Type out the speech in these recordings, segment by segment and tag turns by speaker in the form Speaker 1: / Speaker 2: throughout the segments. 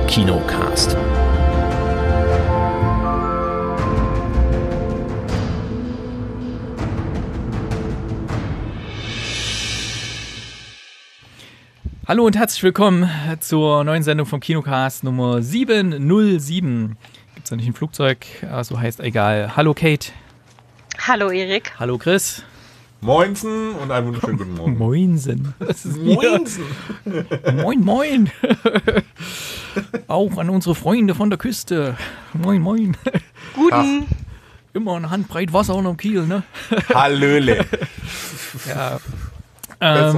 Speaker 1: Kinocast.
Speaker 2: Hallo und herzlich willkommen zur neuen Sendung vom Kinocast Nummer 707. Gibt es da nicht ein Flugzeug? So heißt egal. Hallo Kate.
Speaker 3: Hallo Erik.
Speaker 2: Hallo Chris.
Speaker 4: Moinsen und einen wunderschönen guten Morgen.
Speaker 2: Moinsen. Was ist
Speaker 4: Moinsen.
Speaker 2: Moin, moin. Auch an unsere Freunde von der Küste. Moin, moin.
Speaker 3: Guten.
Speaker 2: Immer eine Handbreit Wasser unterm Kiel, ne?
Speaker 4: Hallöle.
Speaker 2: Ja.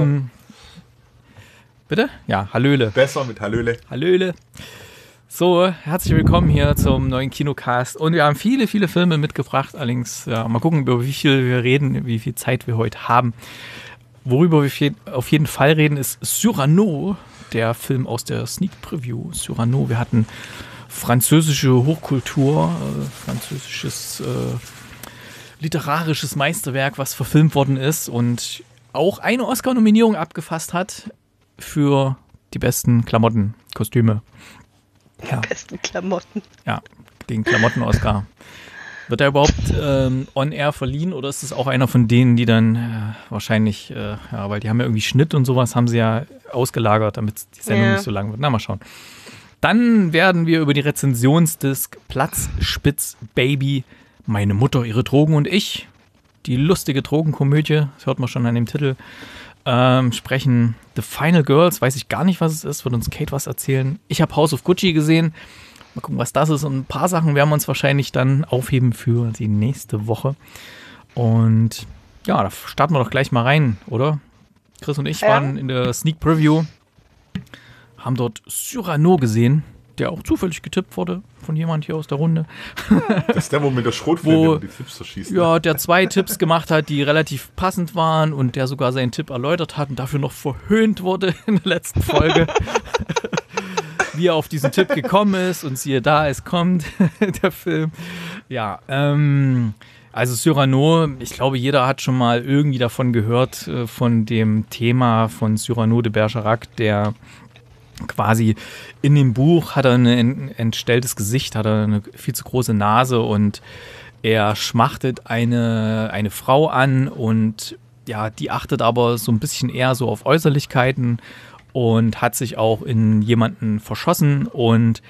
Speaker 2: Bitte? Ja, Hallöle.
Speaker 4: Besser mit Hallöle.
Speaker 2: Hallöle. So, herzlich willkommen hier zum neuen Kinocast. Und wir haben viele, viele Filme mitgebracht. Allerdings, ja, mal gucken, über wie viel wir reden, wie viel Zeit wir heute haben. Worüber wir auf jeden Fall reden, ist Cyrano, der Film aus der Sneak Preview. Cyrano, wir hatten französische Hochkultur, französisches literarisches Meisterwerk, was verfilmt worden ist und auch eine Oscar-Nominierung abgefasst hat für die besten Klamotten, Kostüme. Ja.
Speaker 3: Besten Klamotten.
Speaker 2: Ja, den Klamotten-Oscar. Wird er überhaupt on-air verliehen oder ist es auch einer von denen, die dann wahrscheinlich, ja, weil die haben ja irgendwie Schnitt und sowas, haben sie ja ausgelagert, damit die Sendung nicht so lang wird. Na, mal schauen. Dann werden wir über die Rezensionsdisk Platzspitz Baby, meine Mutter, ihre Drogen und ich, die lustige Drogenkomödie, das hört man schon an dem Titel, sprechen. The Final Girls, weiß ich gar nicht, was es ist, wird uns Kate was erzählen. Ich habe House of Gucci gesehen. Mal gucken, was das ist. Und ein paar Sachen werden wir uns wahrscheinlich dann aufheben für die nächste Woche. Und ja, da starten wir doch gleich mal rein, oder? Chris und ich waren in der Sneak Preview, haben dort Cyrano gesehen, der auch zufällig getippt wurde von jemand hier aus der Runde.
Speaker 4: Das ist der, wo mit der Schrotflinte die Tipps verschießt.
Speaker 2: Ja, der 2 Tipps gemacht hat, die relativ passend waren und der sogar seinen Tipp erläutert hat und dafür noch verhöhnt wurde in der letzten Folge. Wie er auf diesen Tipp gekommen ist und siehe da, es kommt, der Film. Ja, also Cyrano, ich glaube, jeder hat schon mal irgendwie davon gehört, von dem Thema von Cyrano de Bergerac, der quasi in dem Buch hat er ein entstelltes Gesicht, hat er eine viel zu große Nase und er schmachtet eine Frau an und ja, die achtet aber so ein bisschen eher so auf Äußerlichkeiten und hat sich auch in jemanden verschossen und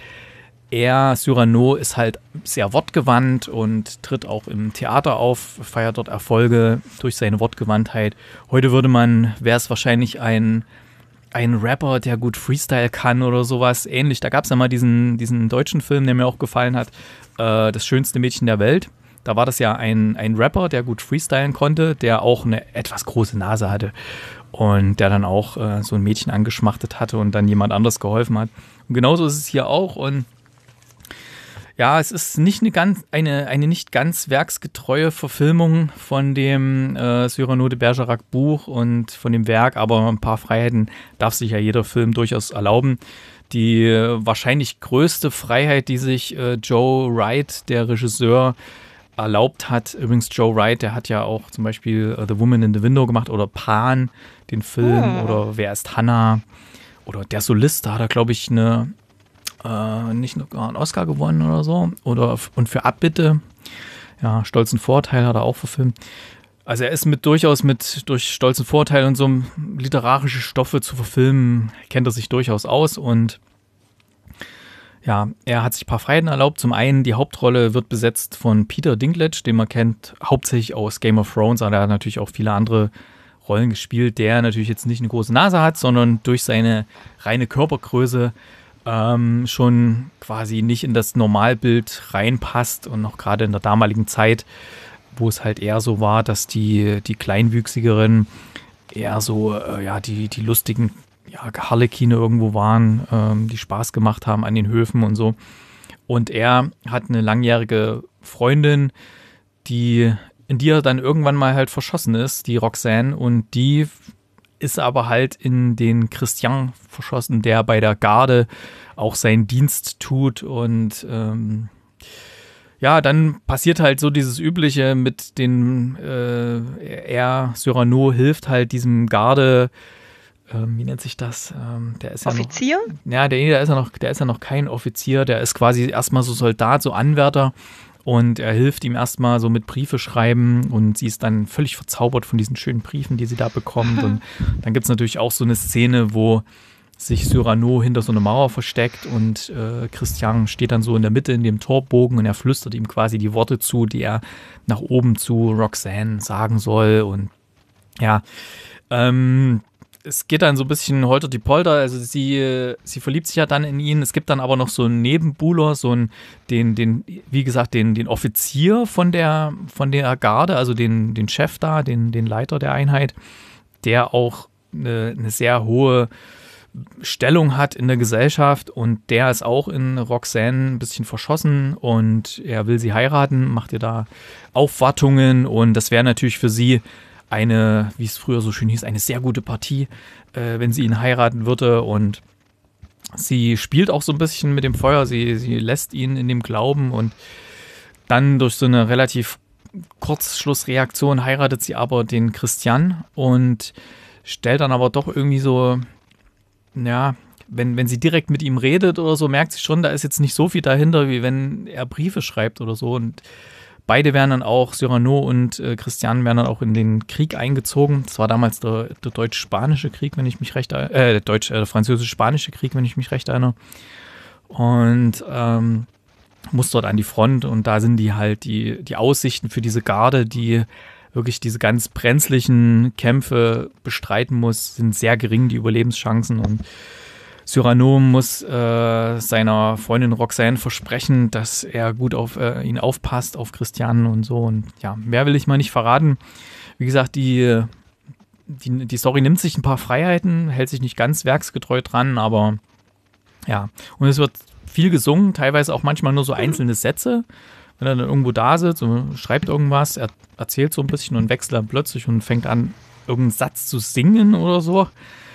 Speaker 2: Cyrano ist halt sehr wortgewandt und tritt auch im Theater auf, feiert dort Erfolge durch seine Wortgewandtheit. Heute wäre es wahrscheinlich ein Rapper, der gut Freestyle kann oder sowas ähnlich. Da gab es ja mal diesen deutschen Film, der mir auch gefallen hat, Das schönste Mädchen der Welt. Da war das ja ein Rapper, der gut freestylen konnte, der auch eine etwas große Nase hatte und der dann auch so ein Mädchen angeschmachtet hatte und dann jemand anderes geholfen hat. Und genauso ist es hier auch und ja, es ist nicht eine nicht ganz werksgetreue Verfilmung von dem Cyrano de Bergerac Buch und von dem Werk, aber ein paar Freiheiten darf sich ja jeder Film durchaus erlauben. Die wahrscheinlich größte Freiheit, die sich Joe Wright, der Regisseur, erlaubt hat, übrigens Joe Wright, der hat ja auch zum Beispiel The Woman in the Window gemacht oder Pan, den Film, oder Wer ist Hannah oder Der Solist, da hat er, glaube ich, nicht noch einen Oscar gewonnen oder so. Und für Abbitte, ja, Stolzen Vorteil hat er auch verfilmt. Also er ist durch Stolzen Vorteil und so literarische Stoffe zu verfilmen, kennt er sich durchaus aus und ja, er hat sich ein paar Freiheiten erlaubt. Zum einen, die Hauptrolle wird besetzt von Peter Dinklage, den man kennt hauptsächlich aus Game of Thrones, aber er hat natürlich auch viele andere Rollen gespielt, der natürlich jetzt nicht eine große Nase hat, sondern durch seine reine Körpergröße schon quasi nicht in das Normalbild reinpasst und noch gerade in der damaligen Zeit, wo es halt eher so war, dass die Kleinwüchsigeren eher so, die lustigen Harlekine irgendwo waren, die Spaß gemacht haben an den Höfen und so. Und er hat eine langjährige Freundin, in die er dann irgendwann mal halt verschossen ist, die Roxanne, und die ist aber halt in den Christian verschossen, der bei der Garde auch seinen Dienst tut und dann passiert halt so dieses Übliche mit Cyrano hilft halt diesem Garde wie nennt sich das? Der ist
Speaker 3: Offizier?
Speaker 2: Ja, der ist ja noch kein Offizier, der ist quasi erstmal so Soldat, so Anwärter und er hilft ihm erstmal so mit Briefe schreiben und sie ist dann völlig verzaubert von diesen schönen Briefen, die sie da bekommt und dann gibt es natürlich auch so eine Szene, wo sich Cyrano hinter so einer Mauer versteckt und Christian steht dann so in der Mitte in dem Torbogen und er flüstert ihm quasi die Worte zu, die er nach oben zu Roxanne sagen soll und ja, es geht dann so ein bisschen holter die Polter, also sie verliebt sich ja dann in ihn, es gibt dann aber noch so einen Nebenbuhler, wie gesagt, den Offizier von der Garde, also den Chef da, den Leiter der Einheit, der auch eine sehr hohe Stellung hat in der Gesellschaft und der ist auch in Roxanne ein bisschen verschossen und er will sie heiraten, macht ihr da Aufwartungen und das wäre natürlich für sie eine, wie es früher so schön hieß, eine sehr gute Partie, wenn sie ihn heiraten würde und sie spielt auch so ein bisschen mit dem Feuer, sie lässt ihn in dem Glauben und dann durch so eine relativ Kurzschlussreaktion heiratet sie aber den Christian und stellt dann aber doch irgendwie so, ja, wenn sie direkt mit ihm redet oder so, merkt sie schon, da ist jetzt nicht so viel dahinter, wie wenn er Briefe schreibt oder so. Und beide werden dann auch, Cyrano und Christian werden dann auch in den Krieg eingezogen. Das war damals der deutsch-spanische Krieg, wenn ich mich recht erinnere. Der französisch-spanische Krieg, wenn ich mich recht erinnere. Und muss dort an die Front und da sind die halt die Aussichten für diese Garde, die wirklich diese ganz brenzlichen Kämpfe bestreiten muss, sind sehr gering, die Überlebenschancen. Und Cyrano muss seiner Freundin Roxanne versprechen, dass er gut auf ihn aufpasst, auf Christian und so. Und ja, mehr will ich mal nicht verraten. Wie gesagt, die Story nimmt sich ein paar Freiheiten, hält sich nicht ganz werksgetreu dran, aber ja. Und es wird viel gesungen, teilweise auch manchmal nur so einzelne Sätze. Wenn er dann irgendwo da sitzt und schreibt irgendwas, er erzählt so ein bisschen und wechselt dann plötzlich und fängt an, irgendeinen Satz zu singen oder so.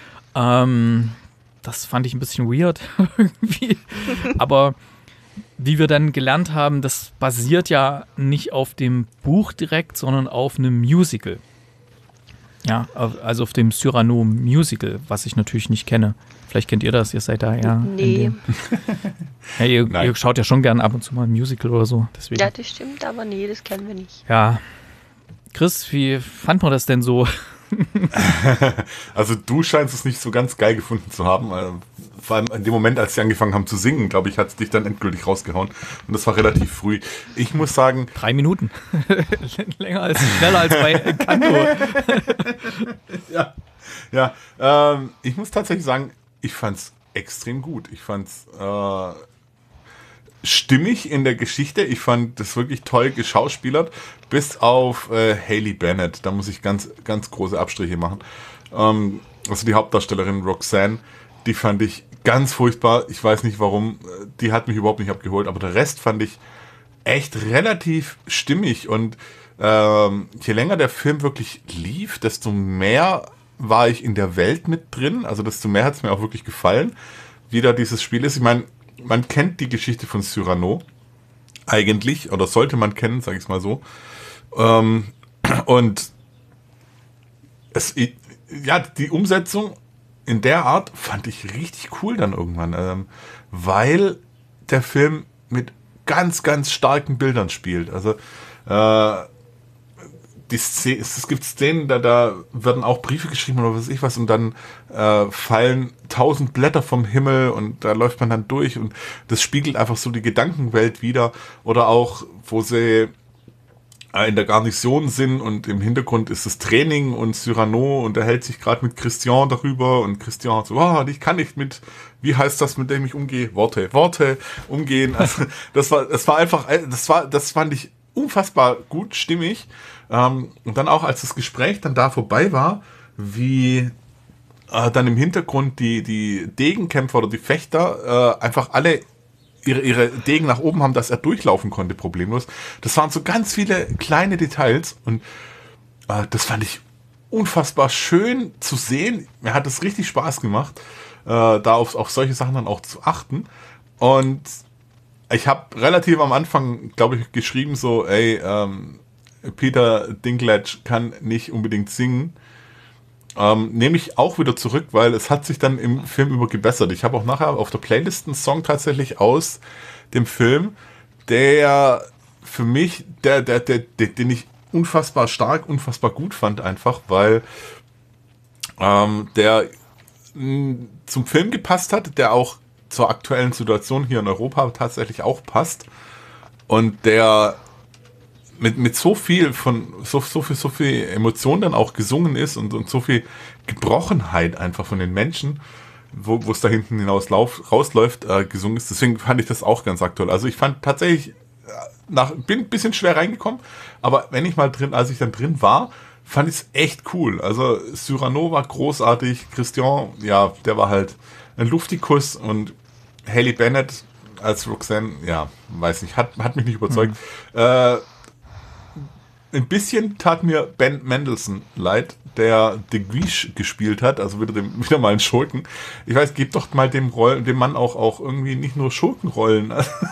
Speaker 2: Das fand ich ein bisschen weird irgendwie. Aber wie wir dann gelernt haben, das basiert ja nicht auf dem Buch direkt, sondern auf einem Musical. Ja, also auf dem Cyrano Musical, was ich natürlich nicht kenne. Vielleicht kennt ihr das, ihr seid da ja.
Speaker 3: Nee.
Speaker 2: Ja, ihr schaut ja schon gern ab und zu mal ein Musical oder so. Deswegen.
Speaker 3: Ja, das stimmt, aber nee, das kennen wir nicht.
Speaker 2: Ja. Chris, wie fand man das denn so?
Speaker 4: Also du scheinst es nicht so ganz geil gefunden zu haben. Vor allem in dem Moment, als sie angefangen haben zu singen, glaube ich, hat es dich dann endgültig rausgehauen. Und das war relativ früh. Ich muss sagen...
Speaker 2: 3 Minuten. Schneller als bei Kanto.
Speaker 4: Ja. Ich muss tatsächlich sagen, ich fand es extrem gut. Ich fand es stimmig in der Geschichte. Ich fand das wirklich toll geschauspielert. Bis auf Hayley Bennett. Da muss ich ganz, ganz große Abstriche machen. Also die Hauptdarstellerin Roxanne, die fand ich ganz furchtbar. Ich weiß nicht warum. Die hat mich überhaupt nicht abgeholt. Aber der Rest fand ich echt relativ stimmig. Und je länger der Film wirklich lief, desto mehr war ich in der Welt mit drin. Also desto mehr hat es mir auch wirklich gefallen, wie da dieses Spiel ist. Ich meine, man kennt die Geschichte von Cyrano eigentlich, oder sollte man kennen, sage ich es mal so. Und die Umsetzung in der Art fand ich richtig cool dann irgendwann, weil der Film mit ganz, ganz starken Bildern spielt. Also es gibt Szenen, da werden auch Briefe geschrieben oder was weiß ich was und dann fallen 1000 Blätter vom Himmel und da läuft man dann durch und das spiegelt einfach so die Gedankenwelt wider. Oder auch, wo sie in der Garnison sind und im Hintergrund ist das Training und Cyrano unterhält sich gerade mit Christian darüber und Christian so, ich kann nicht mit, wie heißt das, mit dem ich umgehe? Worte umgehen. Also das fand ich unfassbar gut, stimmig. Und dann auch, als das Gespräch dann da vorbei war, wie dann im Hintergrund die Degenkämpfer oder die Fechter einfach alle ihre Degen nach oben haben, dass er durchlaufen konnte, problemlos. Das waren so ganz viele kleine Details und das fand ich unfassbar schön zu sehen. Mir hat es richtig Spaß gemacht, da auf solche Sachen dann auch zu achten. Und ich habe relativ am Anfang, glaube ich, geschrieben so, Peter Dinklage kann nicht unbedingt singen. nehme ich auch wieder zurück, weil es hat sich dann im Film über gebessert. Ich habe auch nachher auf der Playlist einen Song tatsächlich aus dem Film, der für mich, den ich unfassbar stark, unfassbar gut fand einfach, weil der zum Film gepasst hat, der auch zur aktuellen Situation hier in Europa tatsächlich auch passt und der mit so viel so viel Emotion dann auch gesungen ist und so viel Gebrochenheit einfach von den Menschen, wo es da hinten hinaus rausläuft, gesungen ist. Deswegen fand ich das auch ganz aktuell. Also ich fand tatsächlich, bin ein bisschen schwer reingekommen, aber als ich dann drin war, fand ich es echt cool. Also Cyrano war großartig, Christian, ja, der war halt ein Luftikus und Haley Bennett als Roxanne, ja, weiß nicht, hat mich nicht überzeugt. Ein bisschen tat mir Ben Mendelsohn leid, der De Guiche gespielt hat, also wieder mal einen Schurken. Ich weiß, gebt doch mal dem Mann auch irgendwie nicht nur Schurkenrollen.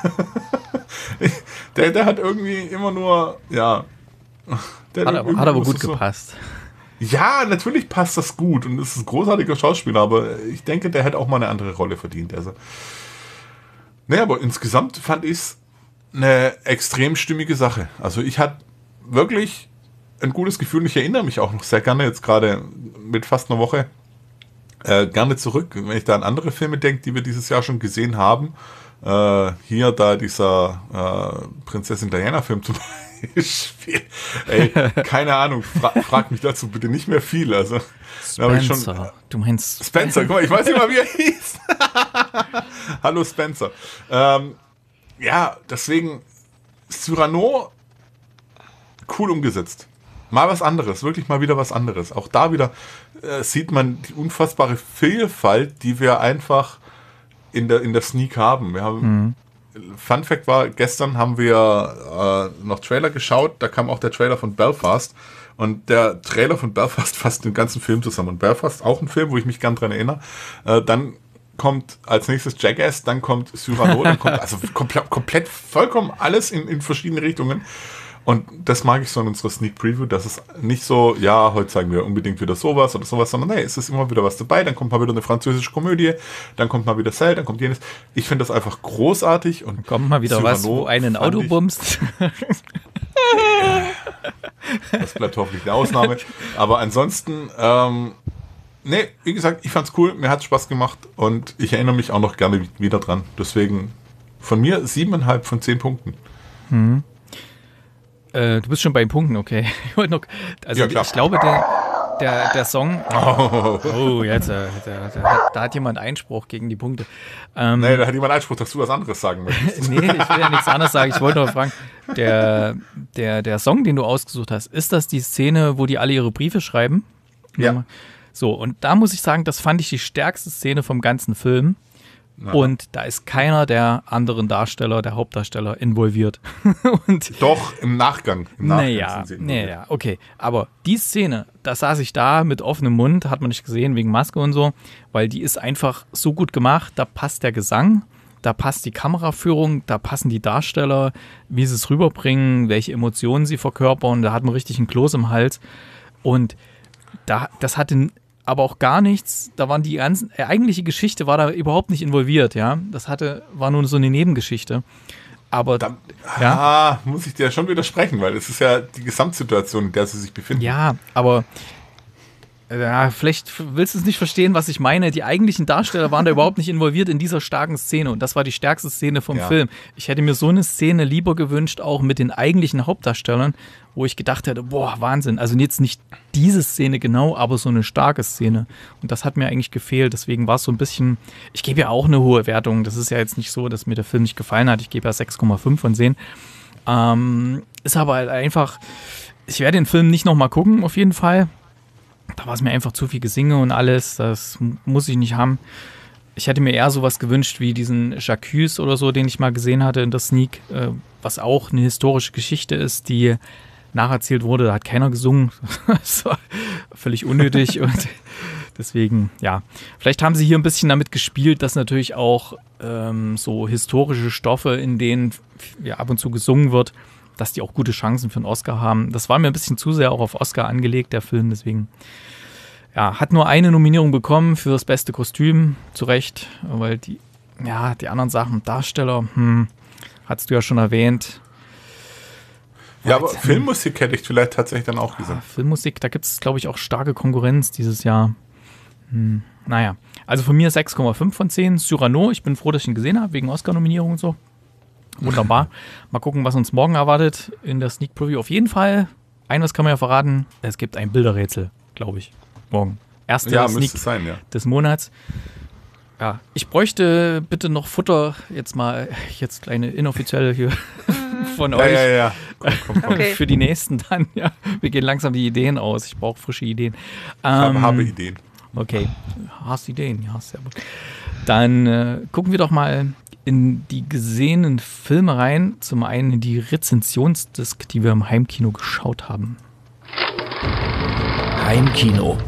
Speaker 4: der hat irgendwie immer nur, ja.
Speaker 2: Hat aber gut gepasst.
Speaker 4: Ja, natürlich passt das gut und ist ein großartiger Schauspieler, aber ich denke, der hätte auch mal eine andere Rolle verdient. Also, naja, aber insgesamt fand ich es eine extrem stimmige Sache. Also ich hatte wirklich ein gutes Gefühl. Ich erinnere mich auch noch sehr gerne, jetzt gerade mit fast einer Woche, gerne zurück, wenn ich da an andere Filme denke, die wir dieses Jahr schon gesehen haben. Hier da dieser Prinzessin Diana-Film zum Beispiel. Ey, keine Ahnung, frag mich dazu bitte nicht mehr viel. Also,
Speaker 2: Spencer, du meinst...
Speaker 4: Spencer, guck mal, ich weiß nicht mal, wie er hieß. Hallo Spencer. Ja, deswegen Cyrano cool umgesetzt. Mal was anderes, wirklich mal wieder was anderes. Auch da wieder sieht man die unfassbare Vielfalt, die wir einfach in der Sneak haben. Wir haben Fun Fact war, gestern haben wir noch Trailer geschaut, da kam auch der Trailer von Belfast und der Trailer von Belfast fasst den ganzen Film zusammen. Und Belfast, auch ein Film, wo ich mich gern dran erinnere. Dann kommt als nächstes Jackass, dann kommt Cyrano, dann kommt also komplett vollkommen alles in verschiedene Richtungen. Und das mag ich so in unserer Sneak Preview, dass es nicht so, ja, heute zeigen wir unbedingt wieder sowas oder sowas, sondern nee, es ist immer wieder was dabei, dann kommt mal wieder eine französische Komödie, dann kommt mal wieder Cell, dann kommt jenes. Ich finde das einfach großartig. Und
Speaker 2: dann kommt mal wieder Cyrano, was, wo einen Auto bummst.
Speaker 4: Das bleibt hoffentlich eine Ausnahme. Aber ansonsten, nee, wie gesagt, ich fand's cool, mir hat's Spaß gemacht und ich erinnere mich auch noch gerne wieder dran. Deswegen von mir 7,5 von 10 Punkten.
Speaker 2: Du bist schon bei den Punkten, okay. Ich wollte noch, also ja, ich glaube, der Song. Jetzt, da hat jemand Einspruch gegen die Punkte.
Speaker 4: Nee, da hat jemand Einspruch, dass du was anderes sagen möchtest.
Speaker 2: Nee, ich will ja nichts anderes sagen. Ich wollte nur fragen, der Song, den du ausgesucht hast, ist das die Szene, wo die alle ihre Briefe schreiben?
Speaker 4: Ja.
Speaker 2: So, und da muss ich sagen, das fand ich die stärkste Szene vom ganzen Film. Na. Und da ist keiner der anderen Darsteller, der Hauptdarsteller, involviert. Und
Speaker 4: doch, im Nachgang.
Speaker 2: Naja, okay. Aber die Szene, da saß ich da mit offenem Mund, hat man nicht gesehen, wegen Maske und so, weil die ist einfach so gut gemacht, da passt der Gesang, da passt die Kameraführung, da passen die Darsteller, wie sie es rüberbringen, welche Emotionen sie verkörpern, da hat man richtig einen Kloß im Hals. Und das hatte aber auch gar nichts, da waren die ganzen, eigentliche Geschichte war da überhaupt nicht involviert, ja. Das war nur so eine Nebengeschichte. Aber
Speaker 4: muss ich dir schon widersprechen, weil es ist ja die Gesamtsituation, in der sie sich befinden.
Speaker 2: Ja, aber vielleicht willst du es nicht verstehen, was ich meine. Die eigentlichen Darsteller waren da überhaupt nicht involviert in dieser starken Szene und das war die stärkste Szene vom Film. Ich hätte mir so eine Szene lieber gewünscht, auch mit den eigentlichen Hauptdarstellern, wo ich gedacht hätte, boah, Wahnsinn. Also jetzt nicht diese Szene genau, aber so eine starke Szene. Und das hat mir eigentlich gefehlt. Deswegen war es so ein bisschen, ich gebe ja auch eine hohe Wertung. Das ist ja jetzt nicht so, dass mir der Film nicht gefallen hat. Ich gebe ja 6,5 von 10. Ist aber halt einfach, ich werde den Film nicht nochmal gucken, auf jeden Fall. Da war es mir einfach zu viel Gesinge und alles. Das muss ich nicht haben. Ich hätte mir eher sowas gewünscht wie diesen J'accuse oder so, den ich mal gesehen hatte in der Sneak, was auch eine historische Geschichte ist, die nacherzählt wurde. Da hat keiner gesungen. Das war völlig unnötig. Und deswegen, ja. Vielleicht haben sie hier ein bisschen damit gespielt, dass natürlich auch so historische Stoffe, in denen ab und zu gesungen wird, dass die auch gute Chancen für einen Oscar haben. Das war mir ein bisschen zu sehr auch auf Oscar angelegt, der Film, deswegen, Ja, hat nur eine Nominierung bekommen für das beste Kostüm, zu Recht, weil die anderen Sachen, Darsteller, hattest du ja schon erwähnt.
Speaker 4: Ja, aber Filmmusik hätte ich vielleicht tatsächlich dann auch gesagt.
Speaker 2: Filmmusik, da gibt es, glaube ich, auch starke Konkurrenz dieses Jahr. Naja, also von mir 6,5 von 10. Cyrano, ich bin froh, dass ich ihn gesehen habe, wegen Oscar-Nominierung und so. Wunderbar. Mal gucken, was uns morgen erwartet in der Sneak Preview. Auf jeden Fall, eines kann man ja verraten, es gibt ein Bilderrätsel, glaube ich, morgen. Erste Sneak
Speaker 4: sein, ja.
Speaker 2: des Monats. Ja, ich bräuchte bitte noch Futter, jetzt kleine inoffizielle hier von euch.
Speaker 4: Ja. Komm.
Speaker 3: Okay.
Speaker 2: Für die nächsten dann, ja. Wir gehen langsam die Ideen aus. Ich brauche frische Ideen.
Speaker 4: Habe Ideen.
Speaker 2: Okay, hast Ideen, ja, sehr gut. Dann gucken wir doch mal in die gesehenen Filme rein. Zum einen in die Rezensionsdisk, die wir im Heimkino geschaut haben.
Speaker 1: Heimkino.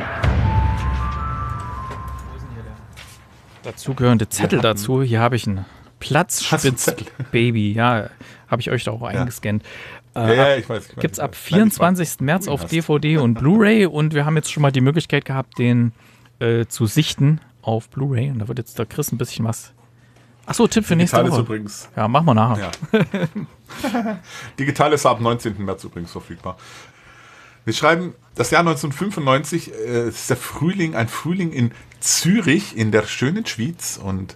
Speaker 2: Dazugehörende Zettel dazu. Hier habe ich einen Platzspitz-Baby. Ja, habe ich euch da auch eingescannt.
Speaker 4: Ja, ich weiß.
Speaker 2: Gibt es ab 24. März auf DVD und Blu-ray und wir haben jetzt schon mal die Möglichkeit gehabt, den zu sichten auf Blu-ray. Und da wird jetzt der Chris ein bisschen was. Achso, Tipp für nächste Woche.
Speaker 4: Übrigens.
Speaker 2: Ja, machen wir nachher.
Speaker 4: Ja. Digital ist ab 19. März übrigens verfügbar. Wir schreiben, das Jahr 1995 ist der Frühling, ein Frühling in Zürich, in der schönen Schweiz. Und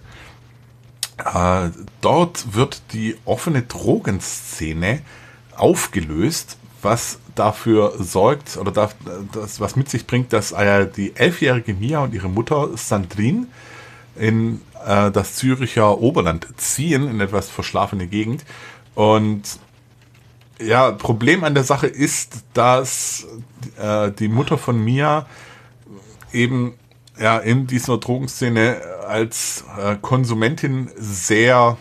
Speaker 4: dort wird die offene Drogenszene aufgelöst, was dafür sorgt, oder das was mit sich bringt, dass die 11-jährige Mia und ihre Mutter Sandrine in das Züricher Oberland ziehen, in etwas verschlafene Gegend. Und ja, Problem an der Sache ist, dass die Mutter von Mia eben in dieser Drogenszene als Konsumentin sehr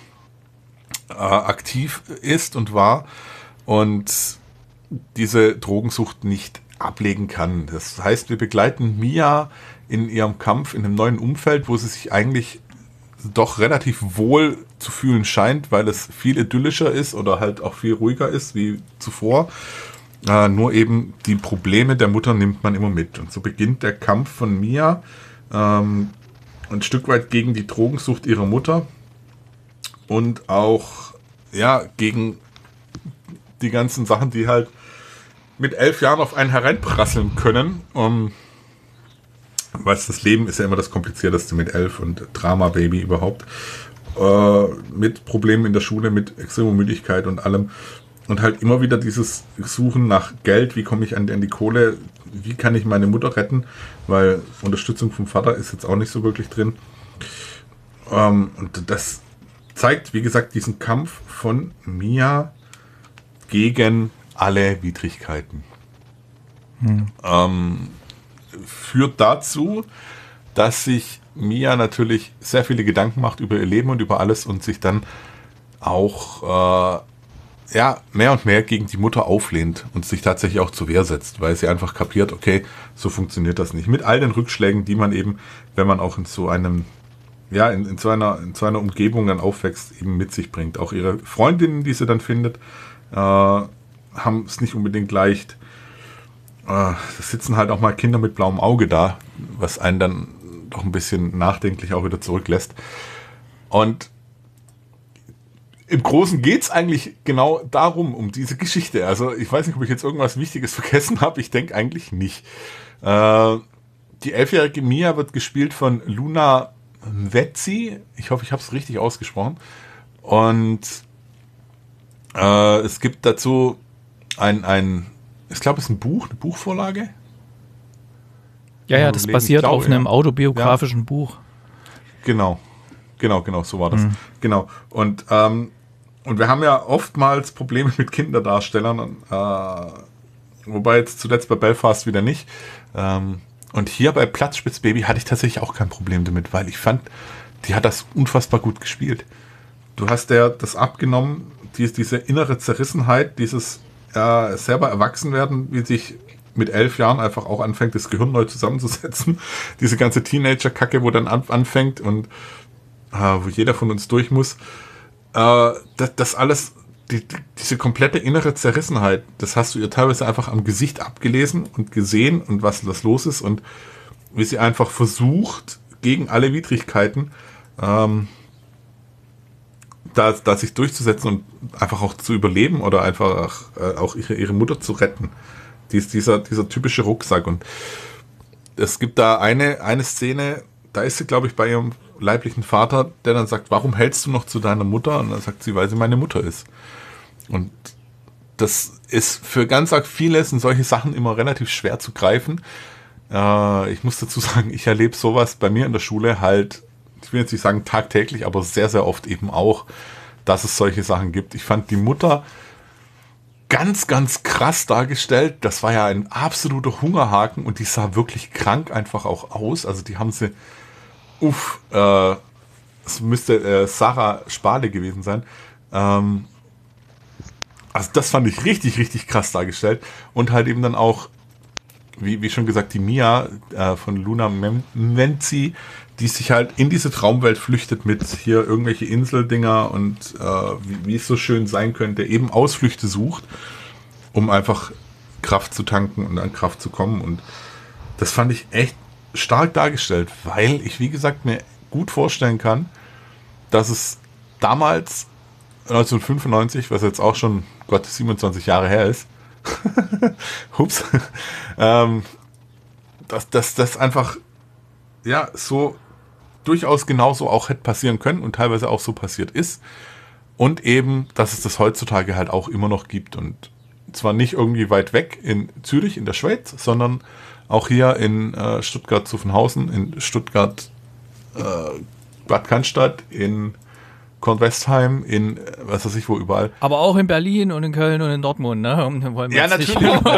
Speaker 4: aktiv ist und war und diese Drogensucht nicht ablegen kann. Das heißt, wir begleiten Mia in ihrem Kampf in einem neuen Umfeld, wo sie sich eigentlich doch relativ wohl zu fühlen scheint, weil es viel idyllischer ist oder halt auch viel ruhiger ist wie zuvor. Nur eben die Probleme der Mutter nimmt man immer mit. Und so beginnt der Kampf von Mia ein Stück weit gegen die Drogensucht ihrer Mutter und auch gegen die ganzen Sachen, die halt mit 11 Jahren auf einen hereinprasseln können. Weil das Leben ist ja immer das Komplizierteste mit 11 und Drama-Baby überhaupt. Mit Problemen in der Schule, mit extremer Müdigkeit und allem. Und halt immer wieder dieses Suchen nach Geld, wie komme ich an die Kohle, wie kann ich meine Mutter retten, weil Unterstützung vom Vater ist jetzt auch nicht so wirklich drin. Und das zeigt, wie gesagt, diesen Kampf von Mia gegen alle Widrigkeiten. Führt dazu, dass sich Mia natürlich sehr viele Gedanken macht über ihr Leben und über alles und sich dann auch mehr und mehr gegen die Mutter auflehnt und sich tatsächlich auch zur Wehr setzt, weil sie einfach kapiert, okay, so funktioniert das nicht. Mit all den Rückschlägen, die man eben, wenn man auch in so einem in so einer Umgebung dann aufwächst, eben mit sich bringt. Auch ihre Freundinnen, die sie dann findet, haben es nicht unbedingt leicht. Da sitzen halt auch mal Kinder mit blauem Auge da, was einen dann doch ein bisschen nachdenklich auch wieder zurücklässt. Und im Großen geht es eigentlich genau darum, um diese Geschichte. Also ich weiß nicht, ob ich jetzt irgendwas Wichtiges vergessen habe. Ich denke eigentlich nicht. Die 11-jährige Mia wird gespielt von Luna Vezzi. Ich hoffe, ich habe es richtig ausgesprochen. Und es gibt dazu ich glaube, es ist ein Buch, eine Buchvorlage.
Speaker 2: Ja, das basiert auf einem autobiografischen Buch.
Speaker 4: Genau, so war das. Genau. Und wir haben ja oftmals Probleme mit Kinderdarstellern, wobei jetzt zuletzt bei Belfast wieder nicht. Und hier bei Platzspitzbaby hatte ich tatsächlich auch kein Problem damit, weil ich fand, die hat das unfassbar gut gespielt. Du hast das abgenommen, diese innere Zerrissenheit, dieses selber erwachsen werden, wie sich mit 11 Jahren einfach auch anfängt, das Gehirn neu zusammenzusetzen. Diese ganze Teenager-Kacke, wo dann anfängt und wo jeder von uns durch muss. Das alles diese komplette innere Zerrissenheit, das hast du ihr teilweise einfach am Gesicht abgelesen und gesehen und was los ist und wie sie einfach versucht, gegen alle Widrigkeiten da sich durchzusetzen und einfach auch zu überleben oder einfach auch ihre Mutter zu retten. Dieser typische Rucksack. Und es gibt da eine Szene, da ist sie, glaube ich, bei ihrem leiblichen Vater, der dann sagt, warum hältst du noch zu deiner Mutter? Und dann sagt sie, weil sie meine Mutter ist. Und das ist für ganz arg viele sind solche Sachen immer relativ schwer zu greifen. Ich muss dazu sagen, ich erlebe sowas bei mir in der Schule halt, ich will jetzt nicht sagen tagtäglich, aber sehr, sehr oft eben auch, dass es solche Sachen gibt. Ich fand die Mutter ganz, ganz krass dargestellt. Das war ja ein absoluter Hungerhaken und die sah wirklich krank einfach auch aus. Also die haben sie, es müsste Sarah Spale gewesen sein. Also das fand ich richtig, richtig krass dargestellt. Und halt eben dann auch, wie schon gesagt, die Mia von Luna Menzi, die sich halt in diese Traumwelt flüchtet mit hier irgendwelche Inseldinger und wie es so schön sein könnte, eben Ausflüchte sucht, um einfach Kraft zu tanken und an Kraft zu kommen. Und das fand ich echt stark dargestellt, weil ich, wie gesagt, mir gut vorstellen kann, dass es damals 1995, was jetzt auch schon, Gott, 27 Jahre her ist, Hups, dass das einfach ja so durchaus genauso auch hätte passieren können und teilweise auch so passiert ist und eben, dass es das heutzutage halt auch immer noch gibt und zwar nicht irgendwie weit weg in Zürich in der Schweiz, sondern auch hier in Stuttgart-Zuffenhausen, in Stuttgart Bad Cannstatt, in Kornwestheim, in was weiß ich wo überall.
Speaker 2: Aber auch in Berlin und in Köln und in Dortmund, ne?
Speaker 4: Ja, natürlich.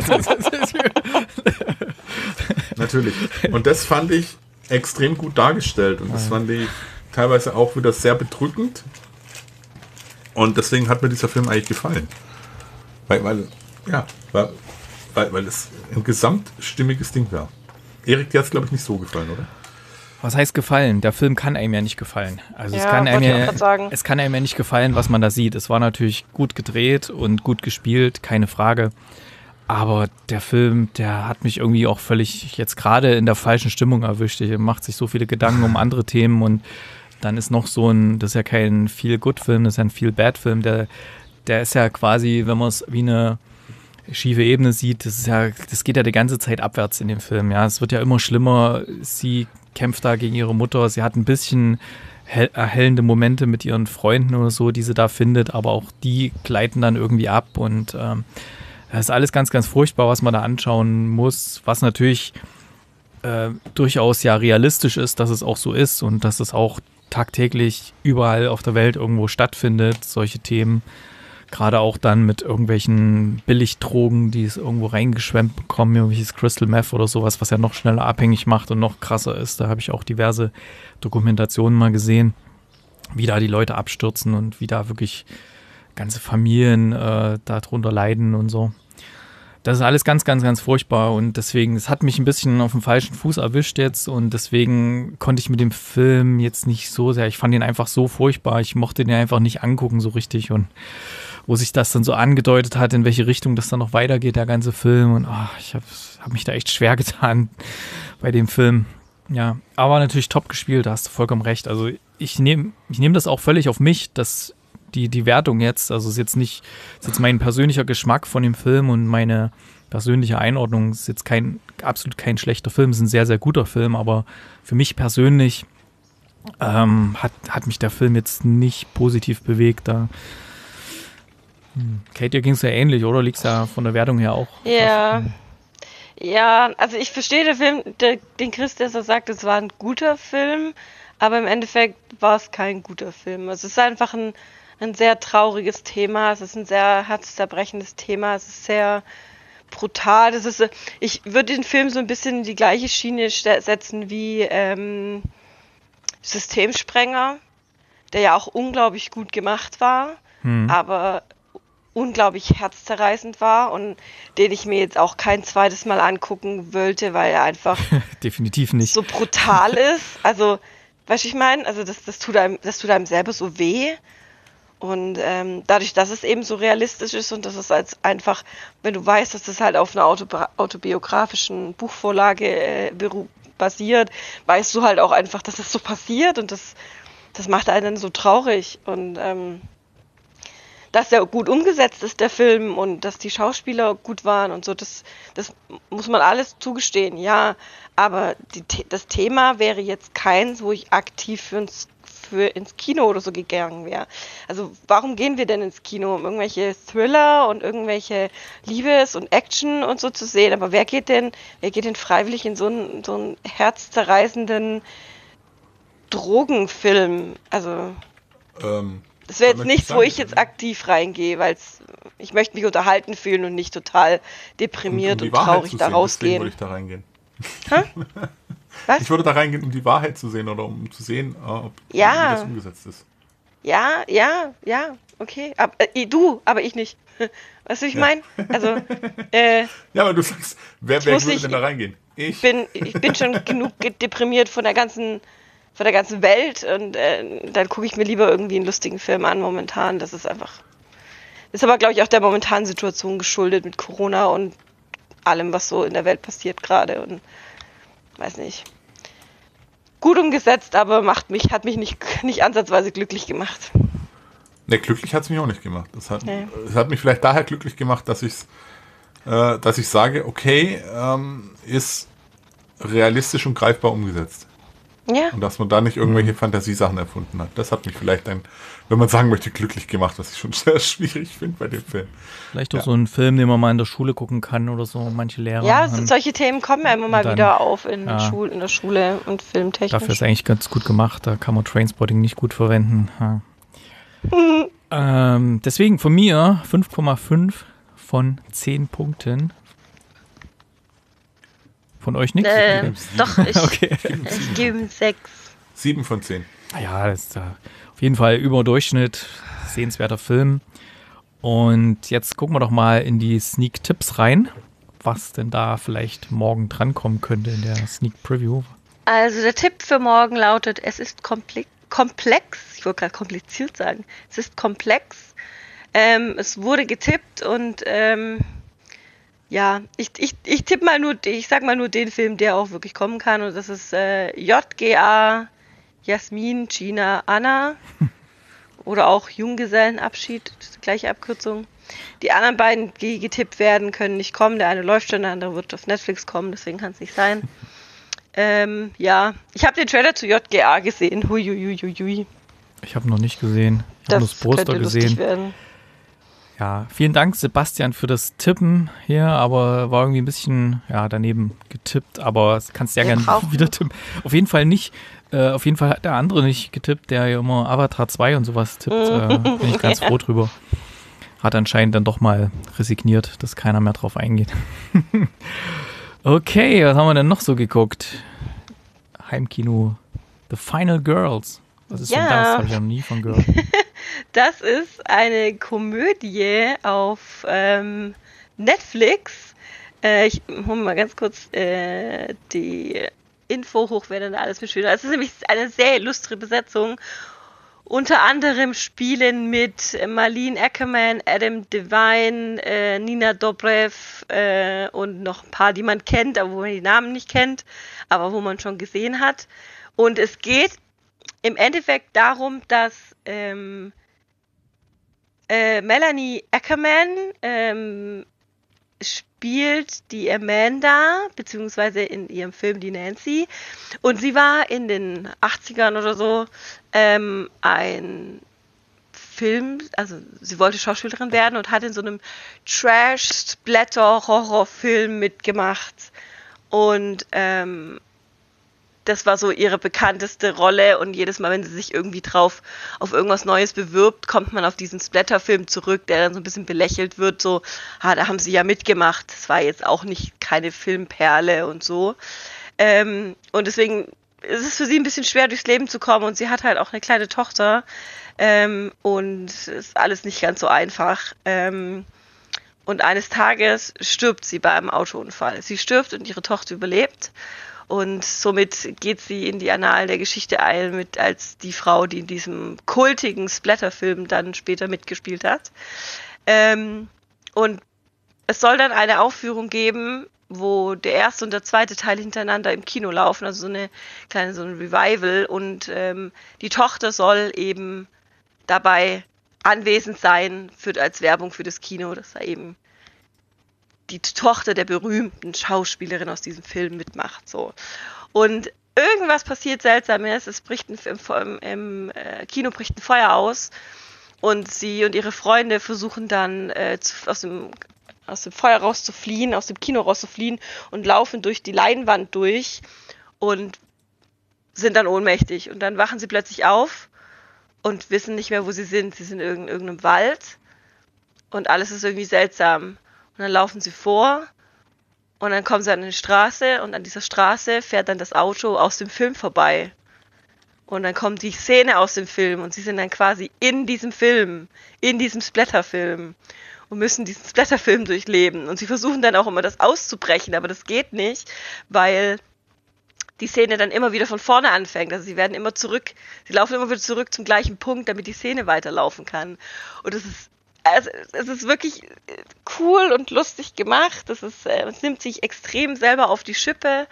Speaker 4: Natürlich. Und das fand ich extrem gut dargestellt und das fand ich teilweise auch wieder sehr bedrückend. Und deswegen hat mir dieser Film eigentlich gefallen. Weil es ein gesamtstimmiges Ding war. Erik, dir hat es, glaube ich, nicht so gefallen, oder?
Speaker 2: Was heißt gefallen? Der Film kann einem ja nicht gefallen. Also
Speaker 3: Ja,
Speaker 2: es kann
Speaker 3: wollte
Speaker 2: es kann einem ja nicht gefallen, was man da sieht. Es war natürlich gut gedreht und gut gespielt, keine Frage. Aber der Film, der hat mich irgendwie auch völlig jetzt gerade in der falschen Stimmung erwischt. Er macht sich so viele Gedanken um andere Themen und dann ist noch so das ist ja kein Feel-Good-Film, das ist ja ein Feel-Bad-Film. Der ist ja quasi, wenn man es wie eine schiefe Ebene sieht, das geht ja die ganze Zeit abwärts in dem Film. Ja, es wird ja immer schlimmer. Sie kämpft da gegen ihre Mutter. Sie hat ein bisschen erhellende Momente mit ihren Freunden oder so, die sie da findet, aber auch die gleiten dann irgendwie ab und das ist alles ganz, ganz furchtbar, was man da anschauen muss, was natürlich durchaus ja realistisch ist, dass es auch so ist und dass es auch tagtäglich überall auf der Welt irgendwo stattfindet, solche Themen. Gerade auch dann mit irgendwelchen Billigdrogen, die es irgendwo reingeschwemmt bekommen, irgendwelches Crystal Meth oder sowas, was ja noch schneller abhängig macht und noch krasser ist. Da habe ich auch diverse Dokumentationen mal gesehen, wie da die Leute abstürzen und wie da wirklich ganze Familien darunter leiden und so. Das ist alles ganz, ganz, ganz furchtbar und deswegen, es hat mich ein bisschen auf dem falschen Fuß erwischt jetzt und deswegen konnte ich mit dem Film jetzt nicht so sehr, ich fand ihn einfach so furchtbar, ich mochte den einfach nicht angucken so richtig und wo sich das dann so angedeutet hat, in welche Richtung das dann noch weitergeht, der ganze Film und ich hab mich da echt schwer getan bei dem Film. Ja, aber natürlich top gespielt, da hast du vollkommen recht. Also ich nehm das auch völlig auf mich, dass die Wertung jetzt, also ist jetzt mein persönlicher Geschmack von dem Film und meine persönliche Einordnung, ist jetzt absolut kein schlechter Film, ist ein sehr, sehr guter Film, aber für mich persönlich hat mich der Film jetzt nicht positiv bewegt. Kate, dir ging es ja ähnlich, oder? Liegst ja von der Wertung her auch?
Speaker 3: Ja. Ja, also ich verstehe den Film, den Chris, der so sagt, es war ein guter Film, aber im Endeffekt war es kein guter Film. Es ist einfach ein sehr trauriges Thema, es ist ein sehr herzzerбrechendes Thema, es ist sehr brutal. Ich würde den Film so ein bisschen in die gleiche Schiene setzen wie Systemsprenger, der ja auch unglaublich gut gemacht war, aber unglaublich herzzerreißend war und den ich mir jetzt auch kein zweites Mal angucken wollte, weil er einfach
Speaker 2: definitiv nicht
Speaker 3: so brutal ist. Also, weißt du, ich meine, also das tut einem selber so weh. Und dadurch, dass es eben so realistisch ist und dass es als einfach, wenn du weißt, dass das halt auf einer autobiografischen Buchvorlage basiert, weißt du halt auch einfach, dass es so passiert und das macht einen dann so traurig. Und dass der gut umgesetzt ist, der Film, und dass die Schauspieler gut waren und so, das muss man alles zugestehen, ja. Aber das Thema wäre jetzt keins, wo ich aktiv ins Kino oder so gegangen wäre. Also warum gehen wir denn ins Kino? Um irgendwelche Thriller und irgendwelche Liebes- und Action und so zu sehen. Aber wer geht denn freiwillig in so einen herzzerreißenden Drogenfilm? Also das wäre jetzt nichts, wo ich jetzt aktiv reingehe, weil ich möchte mich unterhalten fühlen und nicht total deprimiert und traurig da rausgehen.
Speaker 4: Würde ich da reingehen.
Speaker 3: Hä? Was?
Speaker 4: Ich würde da reingehen, um die Wahrheit zu sehen oder um zu sehen, wie das umgesetzt ist.
Speaker 3: Ja, okay. Aber ich nicht. Weißt du, wie ich meine? Also,
Speaker 4: ja, aber du sagst, wer würde denn da reingehen?
Speaker 3: Ich bin schon genug deprimiert von der ganzen Welt und dann gucke ich mir lieber irgendwie einen lustigen Film an momentan. Das ist aber, glaube ich, auch der momentanen Situation geschuldet mit Corona und allem, was so in der Welt passiert gerade, und weiß nicht. Gut umgesetzt, aber hat mich nicht ansatzweise glücklich gemacht.
Speaker 4: Ne, glücklich hat es mich auch nicht gemacht. Es hat mich vielleicht daher glücklich gemacht, dass ich sage, okay, ist realistisch und greifbar umgesetzt.
Speaker 3: Ja.
Speaker 4: Und dass man da nicht irgendwelche Fantasiesachen erfunden hat. Das hat mich vielleicht wenn man sagen möchte, glücklich gemacht, was ich schon sehr schwierig finde bei dem Film.
Speaker 2: Vielleicht auch so ein Film, den man mal in der Schule gucken kann oder so, manche Lehrer.
Speaker 3: Ja, solche Themen kommen ja immer mal wieder auf in der Schule und filmtechnisch.
Speaker 2: Dafür ist eigentlich ganz gut gemacht, da kann man Trainspotting nicht gut verwenden. Ja. Deswegen von mir 5,5 von 10 Punkten. Von euch nichts?
Speaker 3: Doch, ich gebe ihm 6.
Speaker 4: 7 von 10.
Speaker 2: Ja, das ist auf jeden Fall Überdurchschnitt, sehenswerter Film. Und jetzt gucken wir doch mal in die Sneak-Tipps rein, was denn da vielleicht morgen drankommen könnte in der Sneak-Preview.
Speaker 3: Also der Tipp für morgen lautet, es ist komplex. Ich wollte gerade kompliziert sagen. Es ist komplex. Es wurde getippt und ich tippe mal nur, ich sag mal nur den Film, der auch wirklich kommen kann, und das ist JGA, Jasmin, Gina, Anna oder auch Junggesellenabschied, das ist die gleiche Abkürzung. Die anderen beiden, die getippt werden, können nicht kommen. Der eine läuft schon, der andere wird auf Netflix kommen, deswegen kann es nicht sein. Ich habe den Trailer zu JGA gesehen. Huiuiuiui.
Speaker 2: Ich habe noch nicht gesehen. Ich habe nur das Poster gesehen. Werden. Ja, vielen Dank, Sebastian, für das Tippen hier, aber war irgendwie ein bisschen daneben getippt, aber das kannst du ja gerne wieder tippen. Auf jeden Fall hat der andere nicht getippt, der ja immer Avatar 2 und sowas tippt. Bin ich ganz froh drüber. Hat anscheinend dann doch mal resigniert, dass keiner mehr drauf eingeht. Okay, was haben wir denn noch so geguckt? Heimkino, The Final Girls. Was ist denn das? Habe ich ja noch nie von gehört.
Speaker 3: Das ist eine Komödie auf Netflix. Ich hole mal ganz kurz die Info hoch, wer denn da alles mitspielt. Es ist nämlich eine sehr illustre Besetzung. Unter anderem spielen mit Marlene Ackerman, Adam Devine, Nina Dobrev und noch ein paar, die man kennt, aber wo man die Namen nicht kennt, aber wo man schon gesehen hat. Und es geht im Endeffekt darum, dass Melanie Ackerman spielt die Amanda, beziehungsweise in ihrem Film die Nancy. Und sie war in den 80ern oder so ein Film, also sie wollte Schauspielerin werden und hat in so einem Trash-Splatter-Horrorfilm mitgemacht. Und das war so ihre bekannteste Rolle, und jedes Mal, wenn sie sich irgendwie auf irgendwas Neues bewirbt, kommt man auf diesen Splatter-Film zurück, der dann so ein bisschen belächelt wird, so, da haben sie ja mitgemacht, das war jetzt auch nicht keine Filmperle und so. Und deswegen ist es für sie ein bisschen schwer, durchs Leben zu kommen, und sie hat halt auch eine kleine Tochter, und es ist alles nicht ganz so einfach. Und eines Tages stirbt sie bei einem Autounfall. Sie stirbt und ihre Tochter überlebt. Und somit geht sie in die Annalen der Geschichte ein, als die Frau, die in diesem kultigen Splatter-Film dann später mitgespielt hat. Und es soll dann eine Aufführung geben, wo der erste und der zweite Teil hintereinander im Kino laufen, also so ein Revival. Und die Tochter soll eben dabei anwesend sein, als Werbung für das Kino, dass da eben die Tochter der berühmten Schauspielerin aus diesem Film mitmacht. So. Und irgendwas passiert Seltsames, im Kino bricht ein Feuer aus und sie und ihre Freunde versuchen dann aus dem Feuer rauszufliehen, aus dem Kino rauszufliehen und laufen durch die Leinwand durch und sind dann ohnmächtig. Und dann wachen sie plötzlich auf und wissen nicht mehr, wo sie sind. Sie sind in irgendeinem Wald und alles ist irgendwie seltsam. Und dann laufen sie vor und dann kommen sie an eine Straße und an dieser Straße fährt dann das Auto aus dem Film vorbei. Und dann kommt die Szene aus dem Film und sie sind dann quasi in diesem Film, in diesem Splatter-Film und müssen diesen Splatter-Film durchleben. Und sie versuchen dann auch immer das auszubrechen, aber das geht nicht, weil die Szene dann immer wieder von vorne anfängt. Also sie laufen immer wieder zurück zum gleichen Punkt, damit die Szene weiterlaufen kann. Und es ist wirklich cool und lustig gemacht. Es nimmt sich extrem selber auf die Schippe.